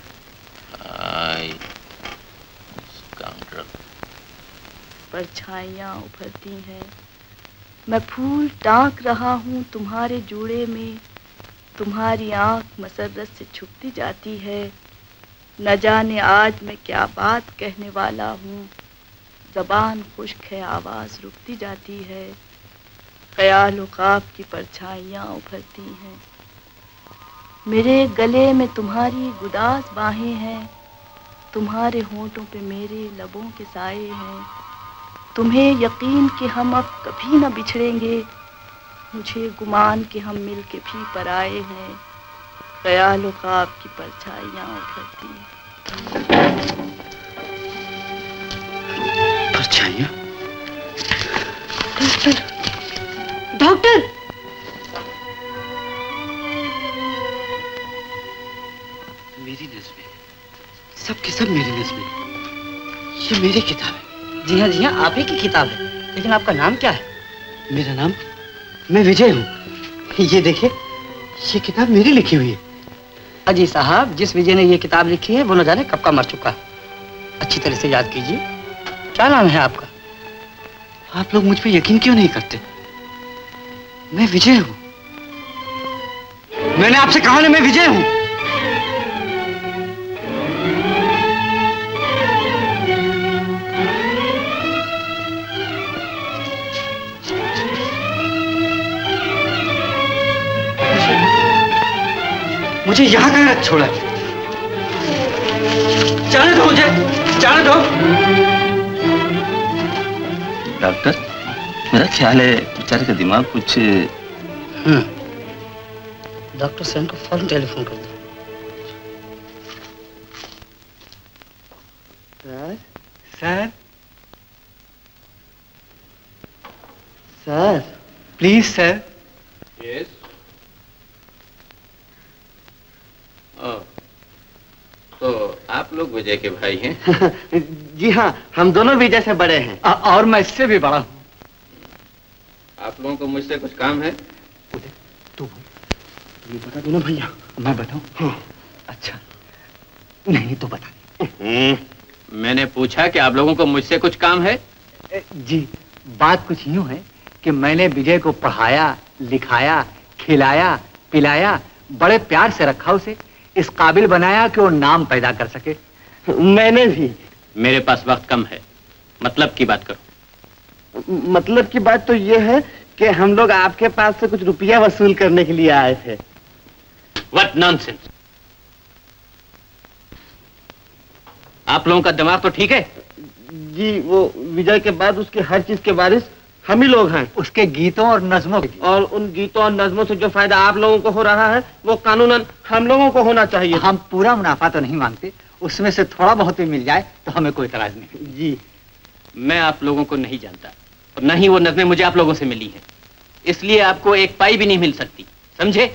परछाइयां उभरती हैं, मैं फूल टांक रहा हूँ तुम्हारे जूड़े में। तुम्हारी आंख मसरत से छुपती जाती है। न जाने आज मैं क्या बात कहने वाला हूँ। ज़बान खुश्क है, आवाज़ रुकती जाती है। ख्याल ख्वाब की परछाइयाँ उभरती हैं। मेरे गले में तुम्हारी गुदास बाहें हैं। तुम्हारे होंठों पे मेरे लबों के साए हैं। तुम्हें यकीन कि हम अब कभी न बिछड़ेंगे, मुझे गुमान कि हम मिल के भी पराए हैं। ख्याल ख्वाब की परछाइयाँ उभरती हैं। परछाइयाँ? Doctor, doctor! मेरी नज़में, सब के सब मेरी नज़में। ये मेरी किताब है। जी हाँ जी हाँ, आप ही की किताब है। लेकिन आपका नाम क्या है? मेरा नाम, मैं विजय हूँ। ये देखिए, ये किताब मेरी लिखी हुई है। अजी साहब, जिस विजय ने ये किताब लिखी है वो न जाने कब का मर चुका। अच्छी तरह से याद कीजिए। क्या नाम है आपका? आप लोग मुझ पे यकीन क्यों नहीं करते? मैं विजय हूँ। मैंने आपसे कहा ना, मैं विजय हूँ। मुझे यहाँ कहाँ रख छोड़ा? जाने दो मुझे, जाने दो। डॉक्टर, मेरा ख्याल है बेचारे का दिमाग कुछ। हम्म, डॉक्टर सैन को फौरन टेलीफोन कर दो। Sir, sir, sir, please sir. Yes. तो आप लोग विजय के भाई हैं? जी हाँ, हम दोनों विजय से बड़े हैं। आ, और मैं इससे भी बड़ा हूँ। आप लोगों को मुझसे कुछ काम है? तू तुम्हें बता दो ना भैया। मैं बताऊं? हाँ। अच्छा, नहीं तो बता। मैंने पूछा कि आप लोगों को मुझसे कुछ काम है? जी, बात कुछ यूं है कि मैंने विजय को पढ़ाया, लिखाया, खिलाया, पिलाया, बड़े प्यार से रखा, उसे इस काबिल बनाया कि वो नाम पैदा कर सके। मैंने भी। मेरे पास वक्त कम है, मतलब की बात करो। मतलब की बात तो ये है कि हम लोग आपके पास से कुछ रुपया वसूल करने के लिए आए थे। What nonsense! आप लोगों का दिमाग तो ठीक है? जी, वो विजय के बाद उसके हर चीज के वारिस हम ही लोग हैं। उसके गीतों और नज्मों की। और उन गीतों और नज्मों से जो फायदा आप लोगों को हो रहा है वो कानूनन हम लोगों को होना चाहिए। हम पूरा मुनाफा तो नहीं मांगते, उसमें से थोड़ा बहुत भी मिल जाए तो हमें कोई इतराज नहीं। जी, मैं आप लोगों को नहीं जानता और न ही वो नज़में मुझे आप लोगों से मिली हैं, इसलिए आपको एक पाई भी नहीं मिल सकती, समझे?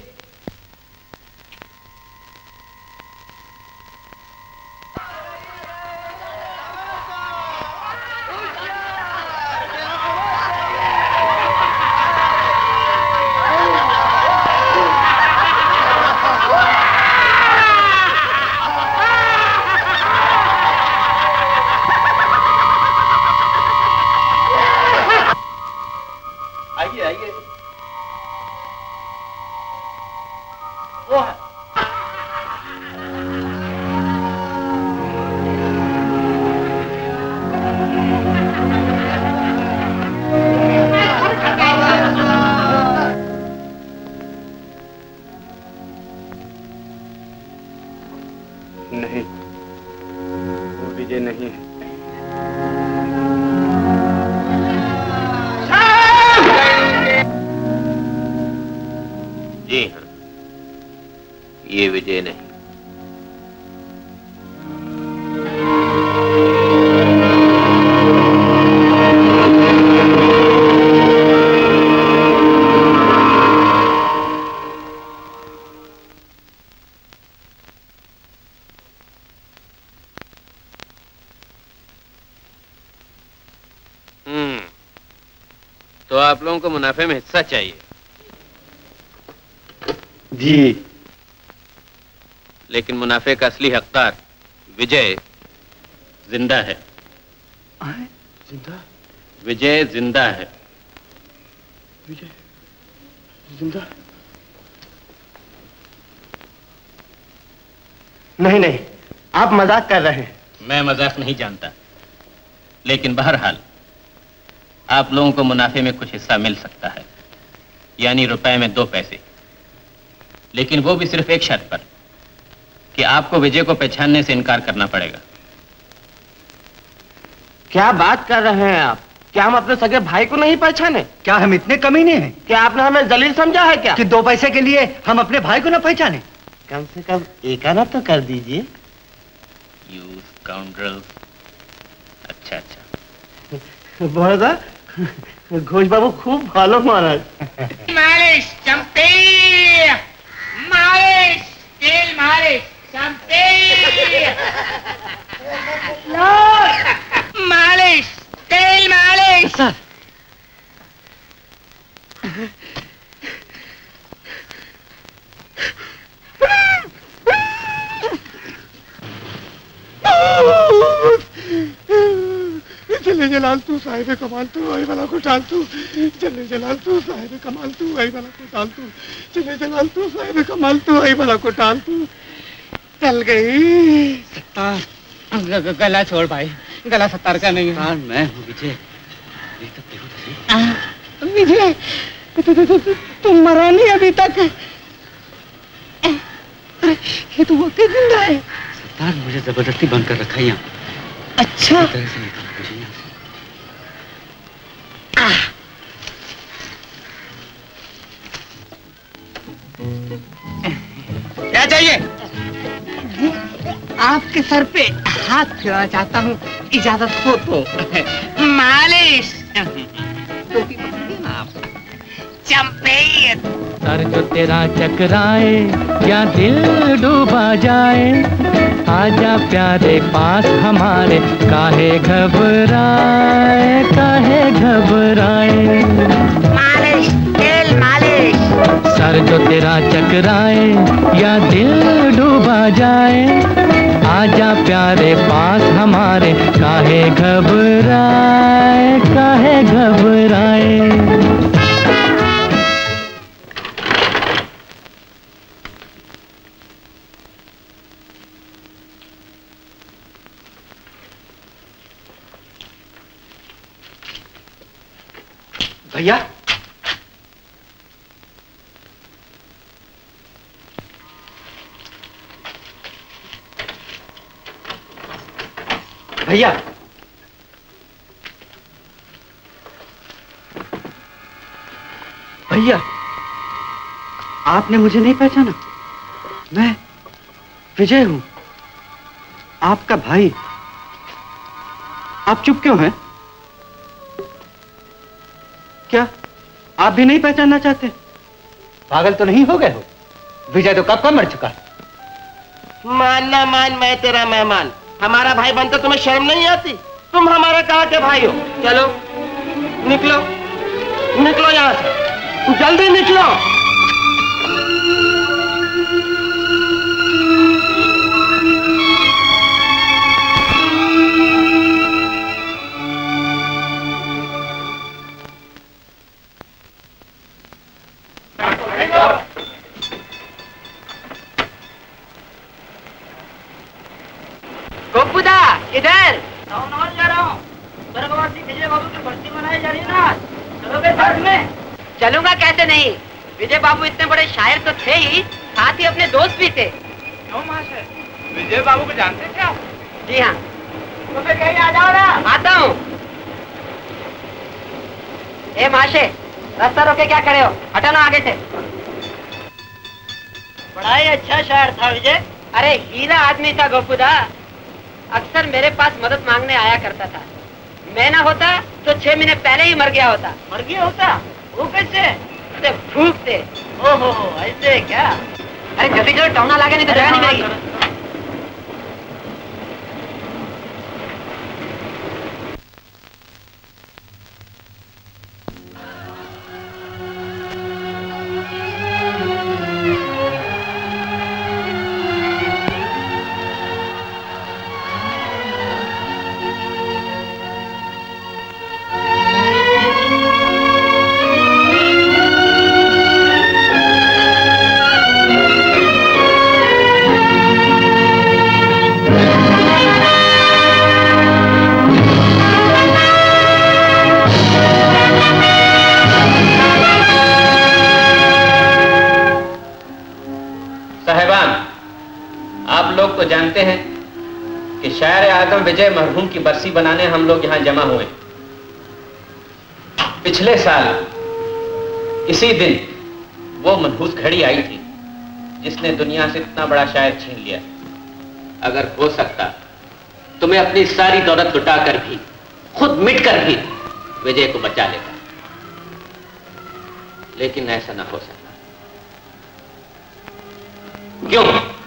आप लोगों को मुनाफे में हिस्सा चाहिए। जी, लेकिन मुनाफे का असली हकदार विजय जिंदा है। जिंदा? विजय जिंदा है। विजय जिंदा? नहीं नहीं, आप मजाक कर रहे हैं। मैं मजाक नहीं जानता, लेकिन बहरहाल आप लोगों को मुनाफे में कुछ हिस्सा मिल सकता है, यानी रुपए में दो पैसे, लेकिन वो भी सिर्फ एक शर्त पर कि आपको विजय को पहचानने से इनकार करना पड़ेगा। क्या बात कर रहे हैं आप? क्या हम अपने सगे भाई को नहीं पहचाने? क्या हम इतने कमीने हैं? क्या आपने हमें जलील समझा है क्या? कि दो पैसे के लिए हम अपने भाई को ना पहचाने? कम से कम एक आना तो कर दीजिए। You scoundrel। अच्छा अच्छा। बोलदा, घोष बाबू खूब भालो महाराज। मालिश चंपे, मालिश तेल मालिश चंपे, मालिश तेल मालिश। चले जलाल तू साहिब कमाल तू आई वाला को डाल तू, चले जलाल तू साहिब कमाल तू आई वाला को डाल तू, चले जलाल तू साहिब कमाल तू आई वाला को डाल तू। चल गई सत्तार, गला छोड़ भाई, गला सत्तार का नहीं है। मैं हूँ विजय। विजय तुम मरा नहीं अभी तक। ये तो वो किस जिंदा है। सत्तार मुझे जबरदस्ती बंद कर रखा है यहाँ। अच्छा तरह से निकाल मुझे यहाँ से। क्या चाहिए? आपके सर पे हाथ फेरना चाहता हूँ, इजाजत हो तो। मालिश टोपी पकड़िए ना आप। चंपे सर जो तेरा चकराए या दिल डूबा जाए, आजा प्यारे पास हमारे, काहे घबराए काहे घबराए। मालिश तेल मालिश। सर जो तेरा चकराए या दिल डूबा जाए, आजा प्यारे पास हमारे, काहे घबराए काहे घबराए। भैया भैया भैया आपने मुझे नहीं पहचाना? मैं विजय हूं, आपका भाई। आप चुप क्यों हैं? क्या आप भी नहीं पहचानना चाहते? पागल तो नहीं हो गए हो? विजय तो कब का मर चुका है। मान ना मान, मैं तेरा मेहमान। हमारा भाई बनते तुम्हें शर्म नहीं आती? तुम हमारे कहाँ के भाई हो? चलो निकलो, निकलो यहाँ से, जल्दी निकलो। गोपुदा इधर। जा रहा हूँ। स्वर्गवासी विजय बाबू की बस्ती मनाई जा रही है ना, चलोगे साथ में? चलूंगा कैसे नहीं, विजय बाबू इतने बड़े शायर तो थे ही, साथ ही अपने दोस्त भी थे। क्यों महाशय, विजय बाबू को जानते क्या? जी हाँ। तो फिर कहीं आ जाओ ना। आता हूँ। ए महाशय, रास्ता रोके क्या खड़े हो, हटो ना आगे से। बड़ा ही अच्छा शायर था विजय। अरे हीरा आदमी था गोपुदा, अक्सर मेरे पास मदद मांगने आया करता था। मैं ना होता तो छह महीने पहले ही मर गया होता। मर गया होता? वो कैसे? तो भूख से। ओहो ऐसे क्या? अरे जल्दी जल्दी टौना लागे नहीं तो जगह नहीं मिलेगी। लोग तो जानते हैं कि शायर आजम विजय मरहूम की बरसी बनाने हम लोग यहां जमा हुए। पिछले साल इसी दिन वो मनहूस घड़ी आई थी जिसने दुनिया से इतना बड़ा शायर छीन लिया। अगर हो सकता तो मैं अपनी सारी दौलत लुटाकर भी, खुद मिटकर भी विजय को बचा लेता। लेकिन ऐसा ना हो सकता। क्यों?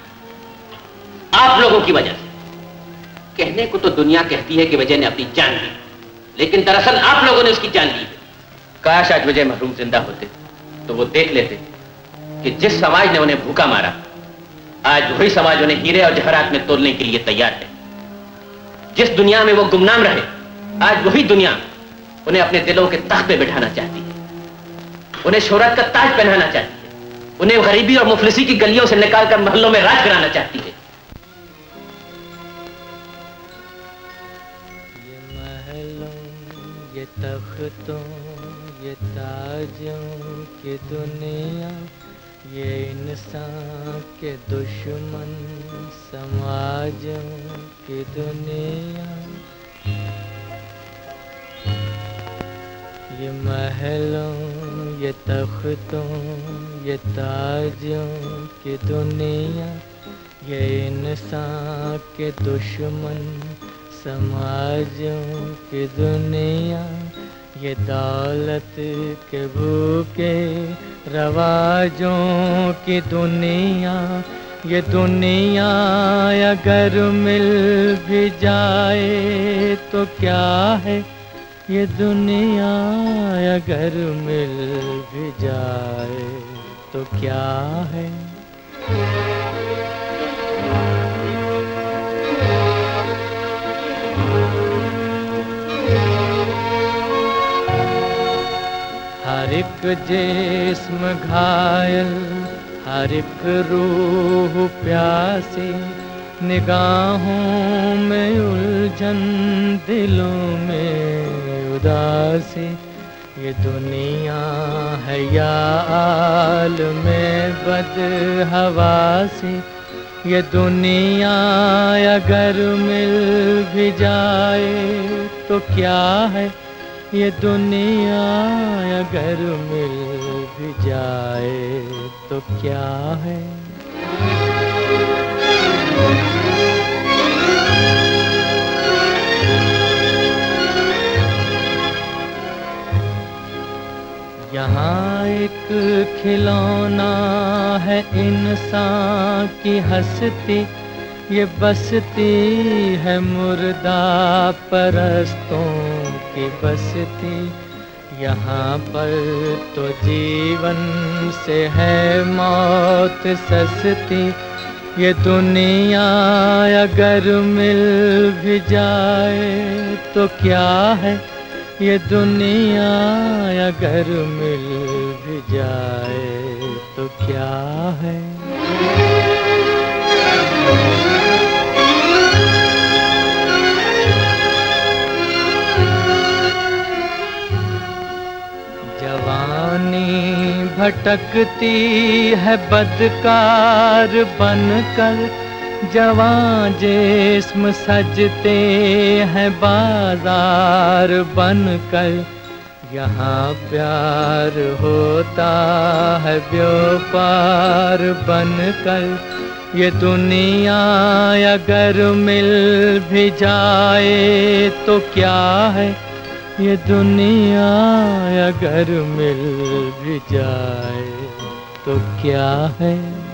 आप लोगों की वजह से। कहने को तो दुनिया कहती है कि विजय ने अपनी जान ली, लेकिन दरअसल आप लोगों ने उसकी जान ली। काश आज विजय महरूम जिंदा होते तो वो देख लेते कि जिस समाज ने उन्हें भूखा मारा, आज वही समाज उन्हें हीरे और जहरात में तोलने के लिए तैयार है। जिस दुनिया में वो गुमनाम रहे, आज वही दुनिया उन्हें अपने दिलों के तख्त पे बिठाना चाहती है, उन्हें शोहरत का ताज पहनाना चाहती है, उन्हें गरीबी और मुफलिसी की गलियों से निकालकर महलों में राज कराना चाहती है। ये महलों, ये तख्तों, ये ताजों की दुनिया, ये इंसान के दुश्मन समाजों की दुनिया। ये महलों, ये तख्तों, ये ताजों की दुनिया, ये इंसान के दुश्मन समाजों की दुनिया। ये दौलत के भूखे रवाजों की दुनिया। ये दुनिया अगर मिल भी जाए तो क्या है, ये दुनिया अगर मिल भी जाए तो क्या है। हर एक जिस्म घायल, हर एक रूह प्यासी, निगाहों में उलझन, दिलों में उदासी। ये दुनिया है या आलम बदहवासी। ये दुनिया अगर मिल भी जाए तो क्या है, ये दुनिया अगर मिल भी जाए तो क्या है। यहाँ एक खिलौना है इंसान की हस्ती, ये बसती है मुर्दा परस्तों की बसती। यहाँ पर तो जीवन से है मौत सस्ती। ये दुनिया अगर मिल भी जाए तो क्या है, ये दुनिया अगर मिल भी जाए तो क्या है। जवानी भटकती है बदकार बनकर, जवां जिस्म सजते हैं बाजार बनकर। यहाँ प्यार होता है व्यापार बनकर। ये दुनिया अगर मिल भी जाए तो क्या है, ये दुनिया अगर मिल भी जाए तो क्या है।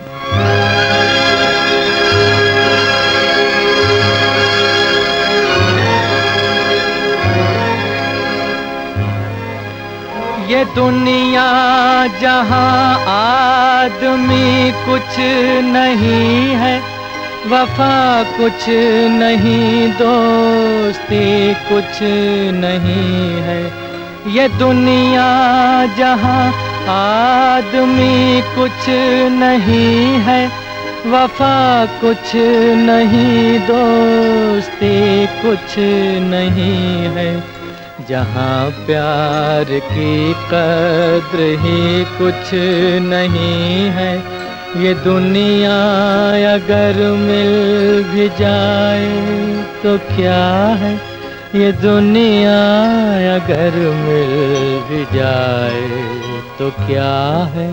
ये दुनिया जहाँ आदमी कुछ नहीं है, वफा कुछ नहीं, दोस्ती कुछ नहीं है। ये दुनिया जहाँ आदमी कुछ नहीं है, वफा कुछ नहीं, दोस्ती कुछ नहीं है। जहाँ प्यार की कद्र ही कुछ नहीं है, ये दुनिया अगर मिल भी जाए तो क्या है, ये दुनिया अगर मिल भी जाए तो क्या है।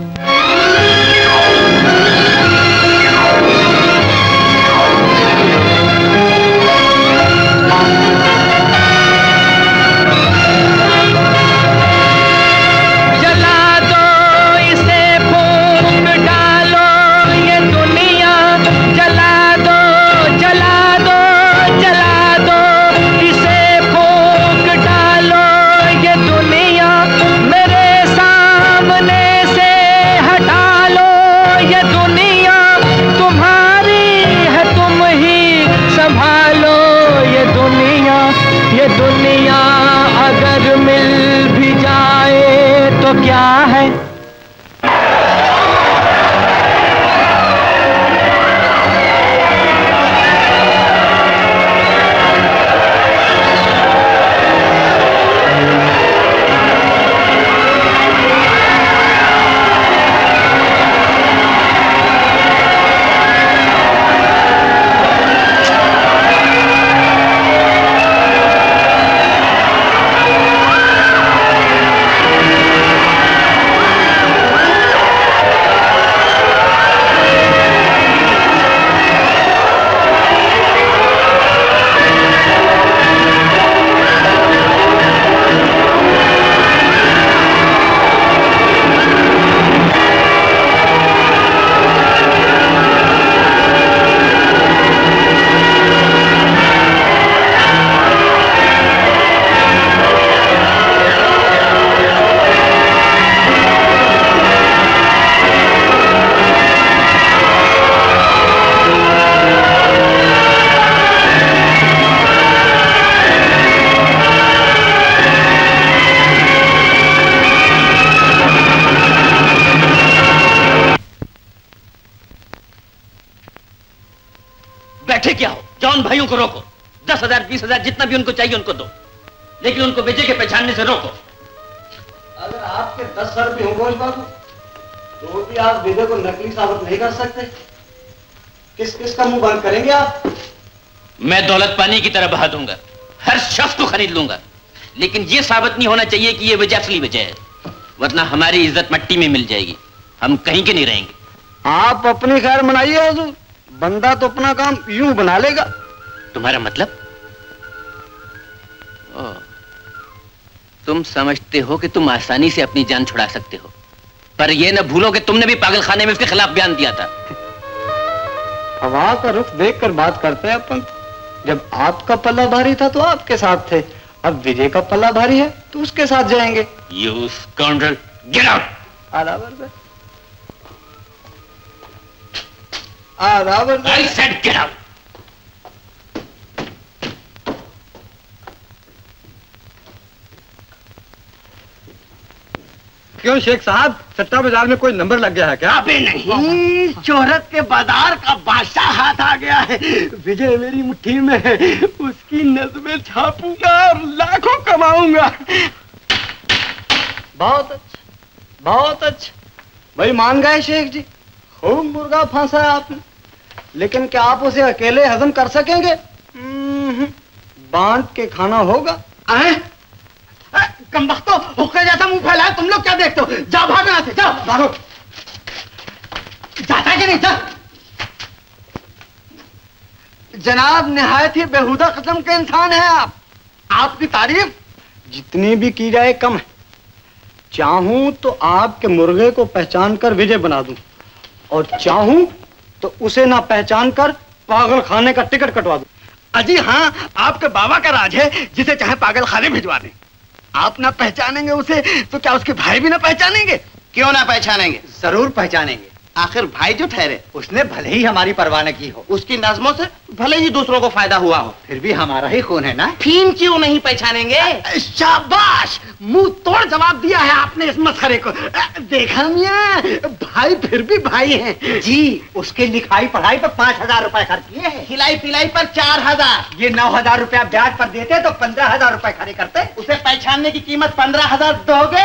जला दो क्या है। बैठे क्या हो, जाओ उन भाइयों को रोको। दस हजार बीस हजार जितना भी उनको चाहिए उनको दो, लेकिन उनको विजय के पहचानने से रोको। अगर आपके दस हजार भी होंगे बाबू, तो भी आप विजय को नकली साबित नहीं कर सकते। किस किस का मुंह बंद करेंगे आप? मैं दौलत पानी की तरह बहा दूंगा, हर शख्स को खरीद लूंगा, लेकिन ये साबित नहीं होना चाहिए कि ये विजय असली विजय है, वरना हमारी इज्जत मट्टी में मिल जाएगी, हम कहीं के नहीं रहेंगे। आप अपनी खैर मनाइए हुजूर, बंदा तो अपना काम यूं बना लेगा। तुम्हारा मतलब? ओ, तुम समझते हो कि तुम आसानी से अपनी जान छुड़ा सकते हो, पर यह न भूलो कि तुमने भी पागल खाने में उसके खिलाफ बयान दिया था। हवा का रुख देखकर बात करते हैं अपन। जब आपका पल्ला भारी था तो आपके साथ थे, अब विजय का पल्ला भारी है तो उसके साथ जाएंगे। You scoundrel, get out! I said get out! क्यों शेख साहब, सट्टा बाजार में कोई नंबर लग गया है क्या? अबे नहीं, शोहरत के बाजार का बादशाह हाथ आ गया है। विजय मेरी मुट्ठी में है, उसकी नज़में छापूंगा और लाखों कमाऊंगा। बहुत अच्छा, बहुत अच्छा। भाई मान गए शेख जी, खूब मुर्गा फांसा आपने, लेकिन क्या आप उसे अकेले हजम कर सकेंगे? बांट के खाना होगा। कमबख्तो, हुक्के जैसा मुंह फैलाया, तुम लोग क्या देखते हो? जाओ भागो यहाँ से, जाओ भागो। जाता कि नहीं था? जनाब निहायत ही बेहुदा किस्म के इंसान है आप। आपकी तारीफ जितनी भी की जाए कम है। चाहूं तो आपके मुर्गे को पहचान कर विजय बना दूं, और चाहूं तो उसे ना पहचान कर पागल खाने का टिकट कटवा दूं। अजी हाँ, आपके बाबा का राज है, जिसे चाहे पागल खाने भिजवा दें। आप ना पहचानेंगे उसे तो क्या उसके भाई भी ना पहचानेंगे? क्यों ना पहचानेंगे? जरूर पहचानेंगे। आखिर भाई जो ठहरे, उसने भले ही हमारी परवाह न की हो, उसकी नज़मों से भले ही दूसरों को फायदा हुआ हो, फिर भी हमारा ही खून है ना। फिर क्यों नहीं पहचानेंगे? शाबाश, मुंह तोड़ जवाब दिया है आपने इस मसखरे को। देखा मियां, भाई फिर भी भाई हैं। जी, उसके लिखाई पढ़ाई पर पांच हजार रुपए खर्च किए हैं, खिलाई पिलाई पर चार हजार। ये नौ हजार रुपया ब्याज पर देते तो पंद्रह हजार रुपए खड़े करते। उसे पहचानने की कीमत पंद्रह हजार दोगे?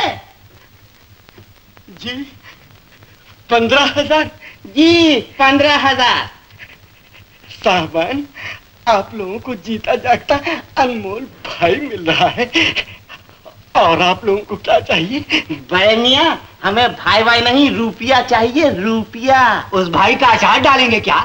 जी पंद्रह हजार? जी पंद्रह हजार। साहबान, आप लोगों को जीता जागता अनमोल भाई मिल रहा है, और आप लोगों को क्या चाहिए? बड़े मियां, हमें भाई भाई नहीं, रुपया चाहिए, रुपया। उस भाई का अचार डालेंगे क्या?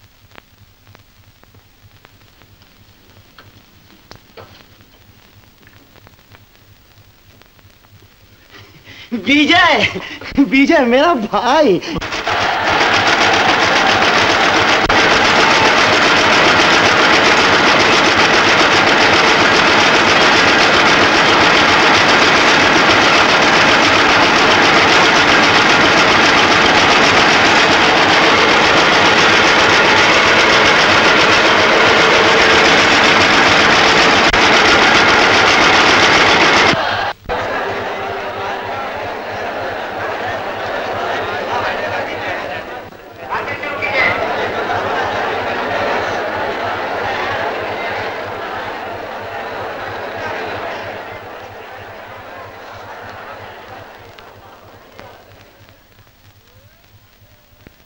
विजय, विजय मेरा भाई।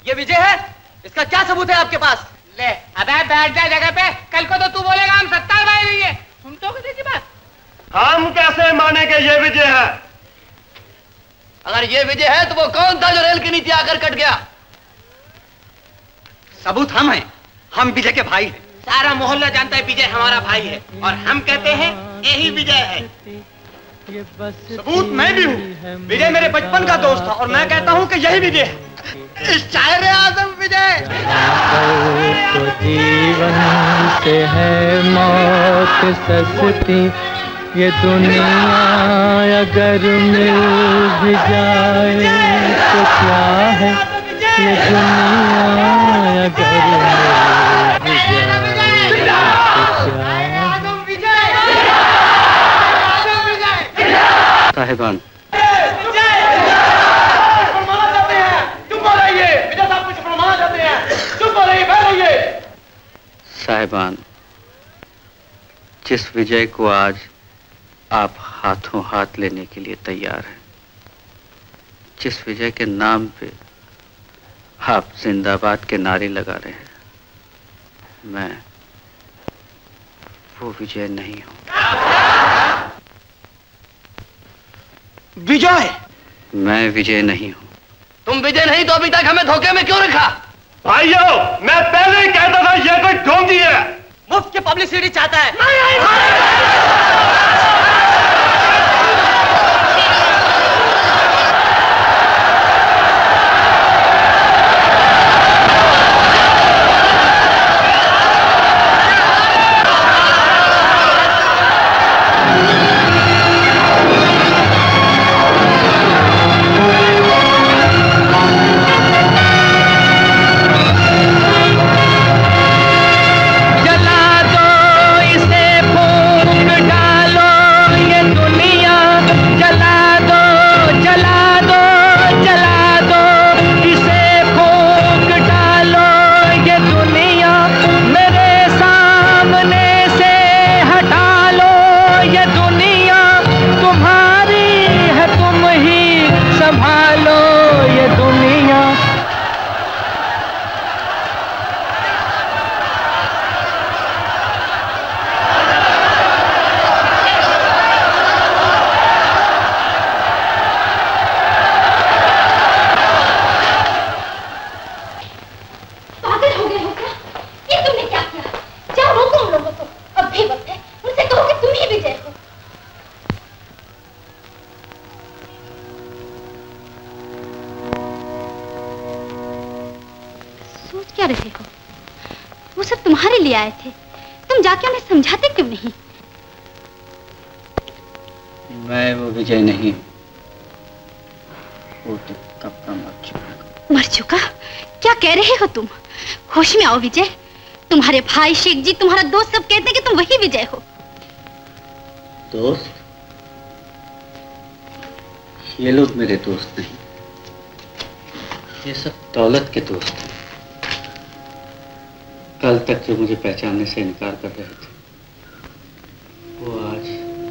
ये विजय है? इसका क्या सबूत है आपके पास? ले, अबे बैठ जा जगह पे। कल को तो तू बोलेगा हम सत्तार भाई नहीं है। सुन तो किसी की बात। हम कैसे माने कि ये विजय है? अगर ये विजय है तो वो कौन था जो रेल के नीचे आकर कट गया? सबूत हम हैं। हम विजय के भाई हैं। सारा मोहल्ला जानता है विजय हमारा भाई है और हम कहते हैं यही विजय है। सबूत मैं भी हूँ। विजय मेरे बचपन का दोस्त था और मैं कहता हूँ कि यही विजय है। इस शायर आजम विजय। तो जीवन से है मौत सस्ती, ये दुनिया अगर मिल भी जाए तो क्या है, ये दुनिया अगर मिल भी जाए तो क्या है। साहिबान, साहिबान, जिस विजय को आज आप हाथों हाथ लेने के लिए तैयार हैं, जिस विजय के नाम पे आप जिंदाबाद के नारे लगा रहे हैं, मैं वो विजय नहीं हूं। विजय? मैं विजय नहीं हूं। तुम विजय नहीं तो अभी तक हमें धोखे में क्यों रखा? भाइयों, मैं पहले ही कहता था ये कोई ढोंगी है। मुफ्त की पब्लिसिटी चाहता है। नहीं, नहीं, नहीं। आए थे, तुम जाके उन्हें समझाते क्यों नहीं? मैं वो विजय नहीं, वो तो कब का मर चुका। मर चुका? क्या कह रहे हो तुम? होश में आओ विजय। तुम्हारे भाई शेख जी, तुम्हारा दोस्त सब कहते हैं कि तुम वही विजय हो। दोस्त? ये लोग मेरे दोस्त नहीं, ये सब दौलत के दोस्त हैं। कल तक जो मुझे पहचानने से इनकार कर रहे थे, वो आज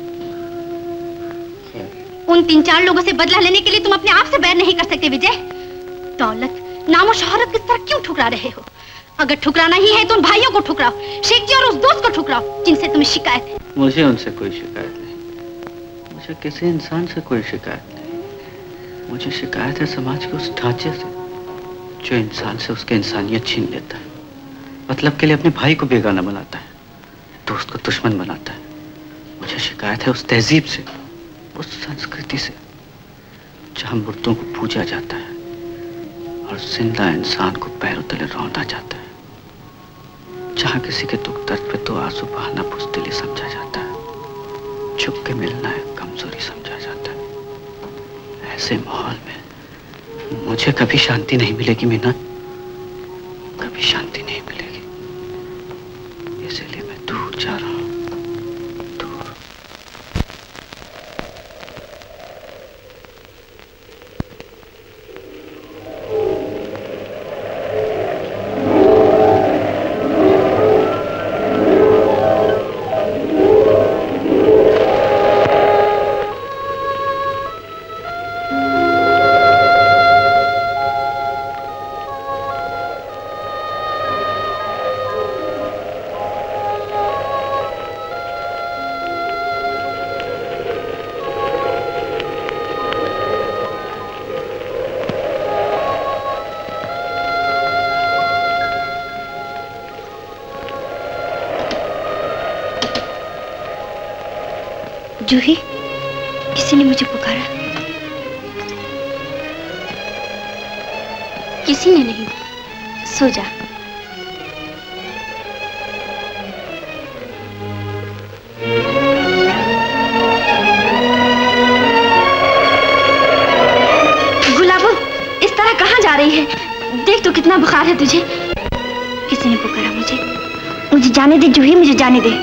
उन तीन चार लोगों से बदला लेने के लिए तुम अपने आप से बैर नहीं कर सकते विजय। दौलत, नाम और शोहरत किस तरह क्यों ठुकरा रहे हो? अगर ठुकराना ही है तो उन भाइयों को ठुकराओ, शेख जी और उस दोस्त को ठुकराओ जिनसे तुम्हें शिकायत है। मुझे उनसे कोई शिकायत नहीं, मुझे किसी इंसान से कोई शिकायत नहीं। मुझे शिकायत है समाज के उस ढांचे से जो इंसान से उसकी इंसानियत छीन लेता है, मतलब के लिए अपने भाई को बेगाना बनाता है, दोस्त को दुश्मन बनाता है। मुझे शिकायत है उस तहजीब से, उस संस्कृति से जहां मुर्दों को पूजा जाता है और जिंदा इंसान को पैरों तले रौंदा जाता है, जहां किसी के दुख दर्द पे तो आंसू बहाना बुज़दिली समझा जाता है, छुप के मिलना है कमजोरी समझा जाता है। ऐसे माहौल में मुझे कभी शांति नहीं मिलेगी मीना, कभी शांति नहीं मिलेगी। इसलिए मैं दूर जा रहा हूं। जूही, किसी ने मुझे पुकारा। किसी ने नहीं, सो जा। गुलाबो, इस तरह कहाँ जा रही है? देख तो कितना बुखार है तुझे। किसी ने पुकारा मुझे। मुझे जाने दे जूही, मुझे जाने दे।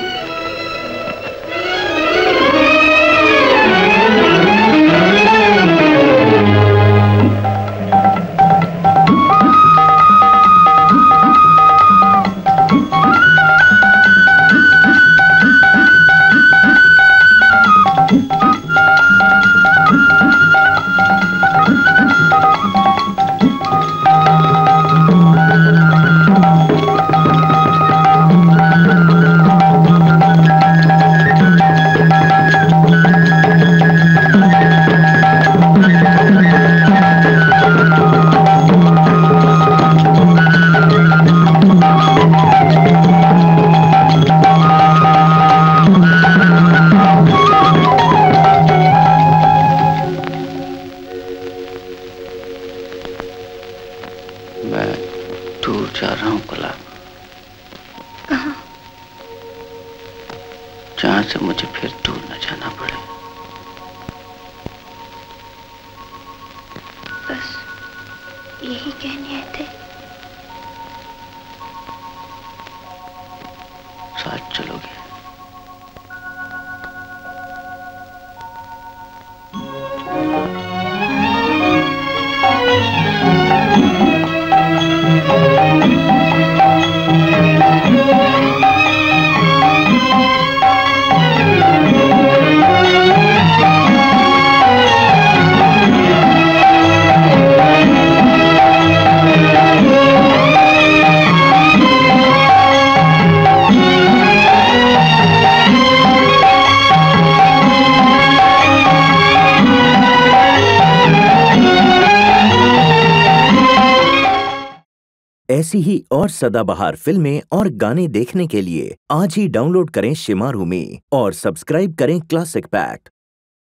ऐसी ही और सदाबहार फिल्में और गाने देखने के लिए आज ही डाउनलोड करें शिमारू में और सब्सक्राइब करें क्लासिक पैक।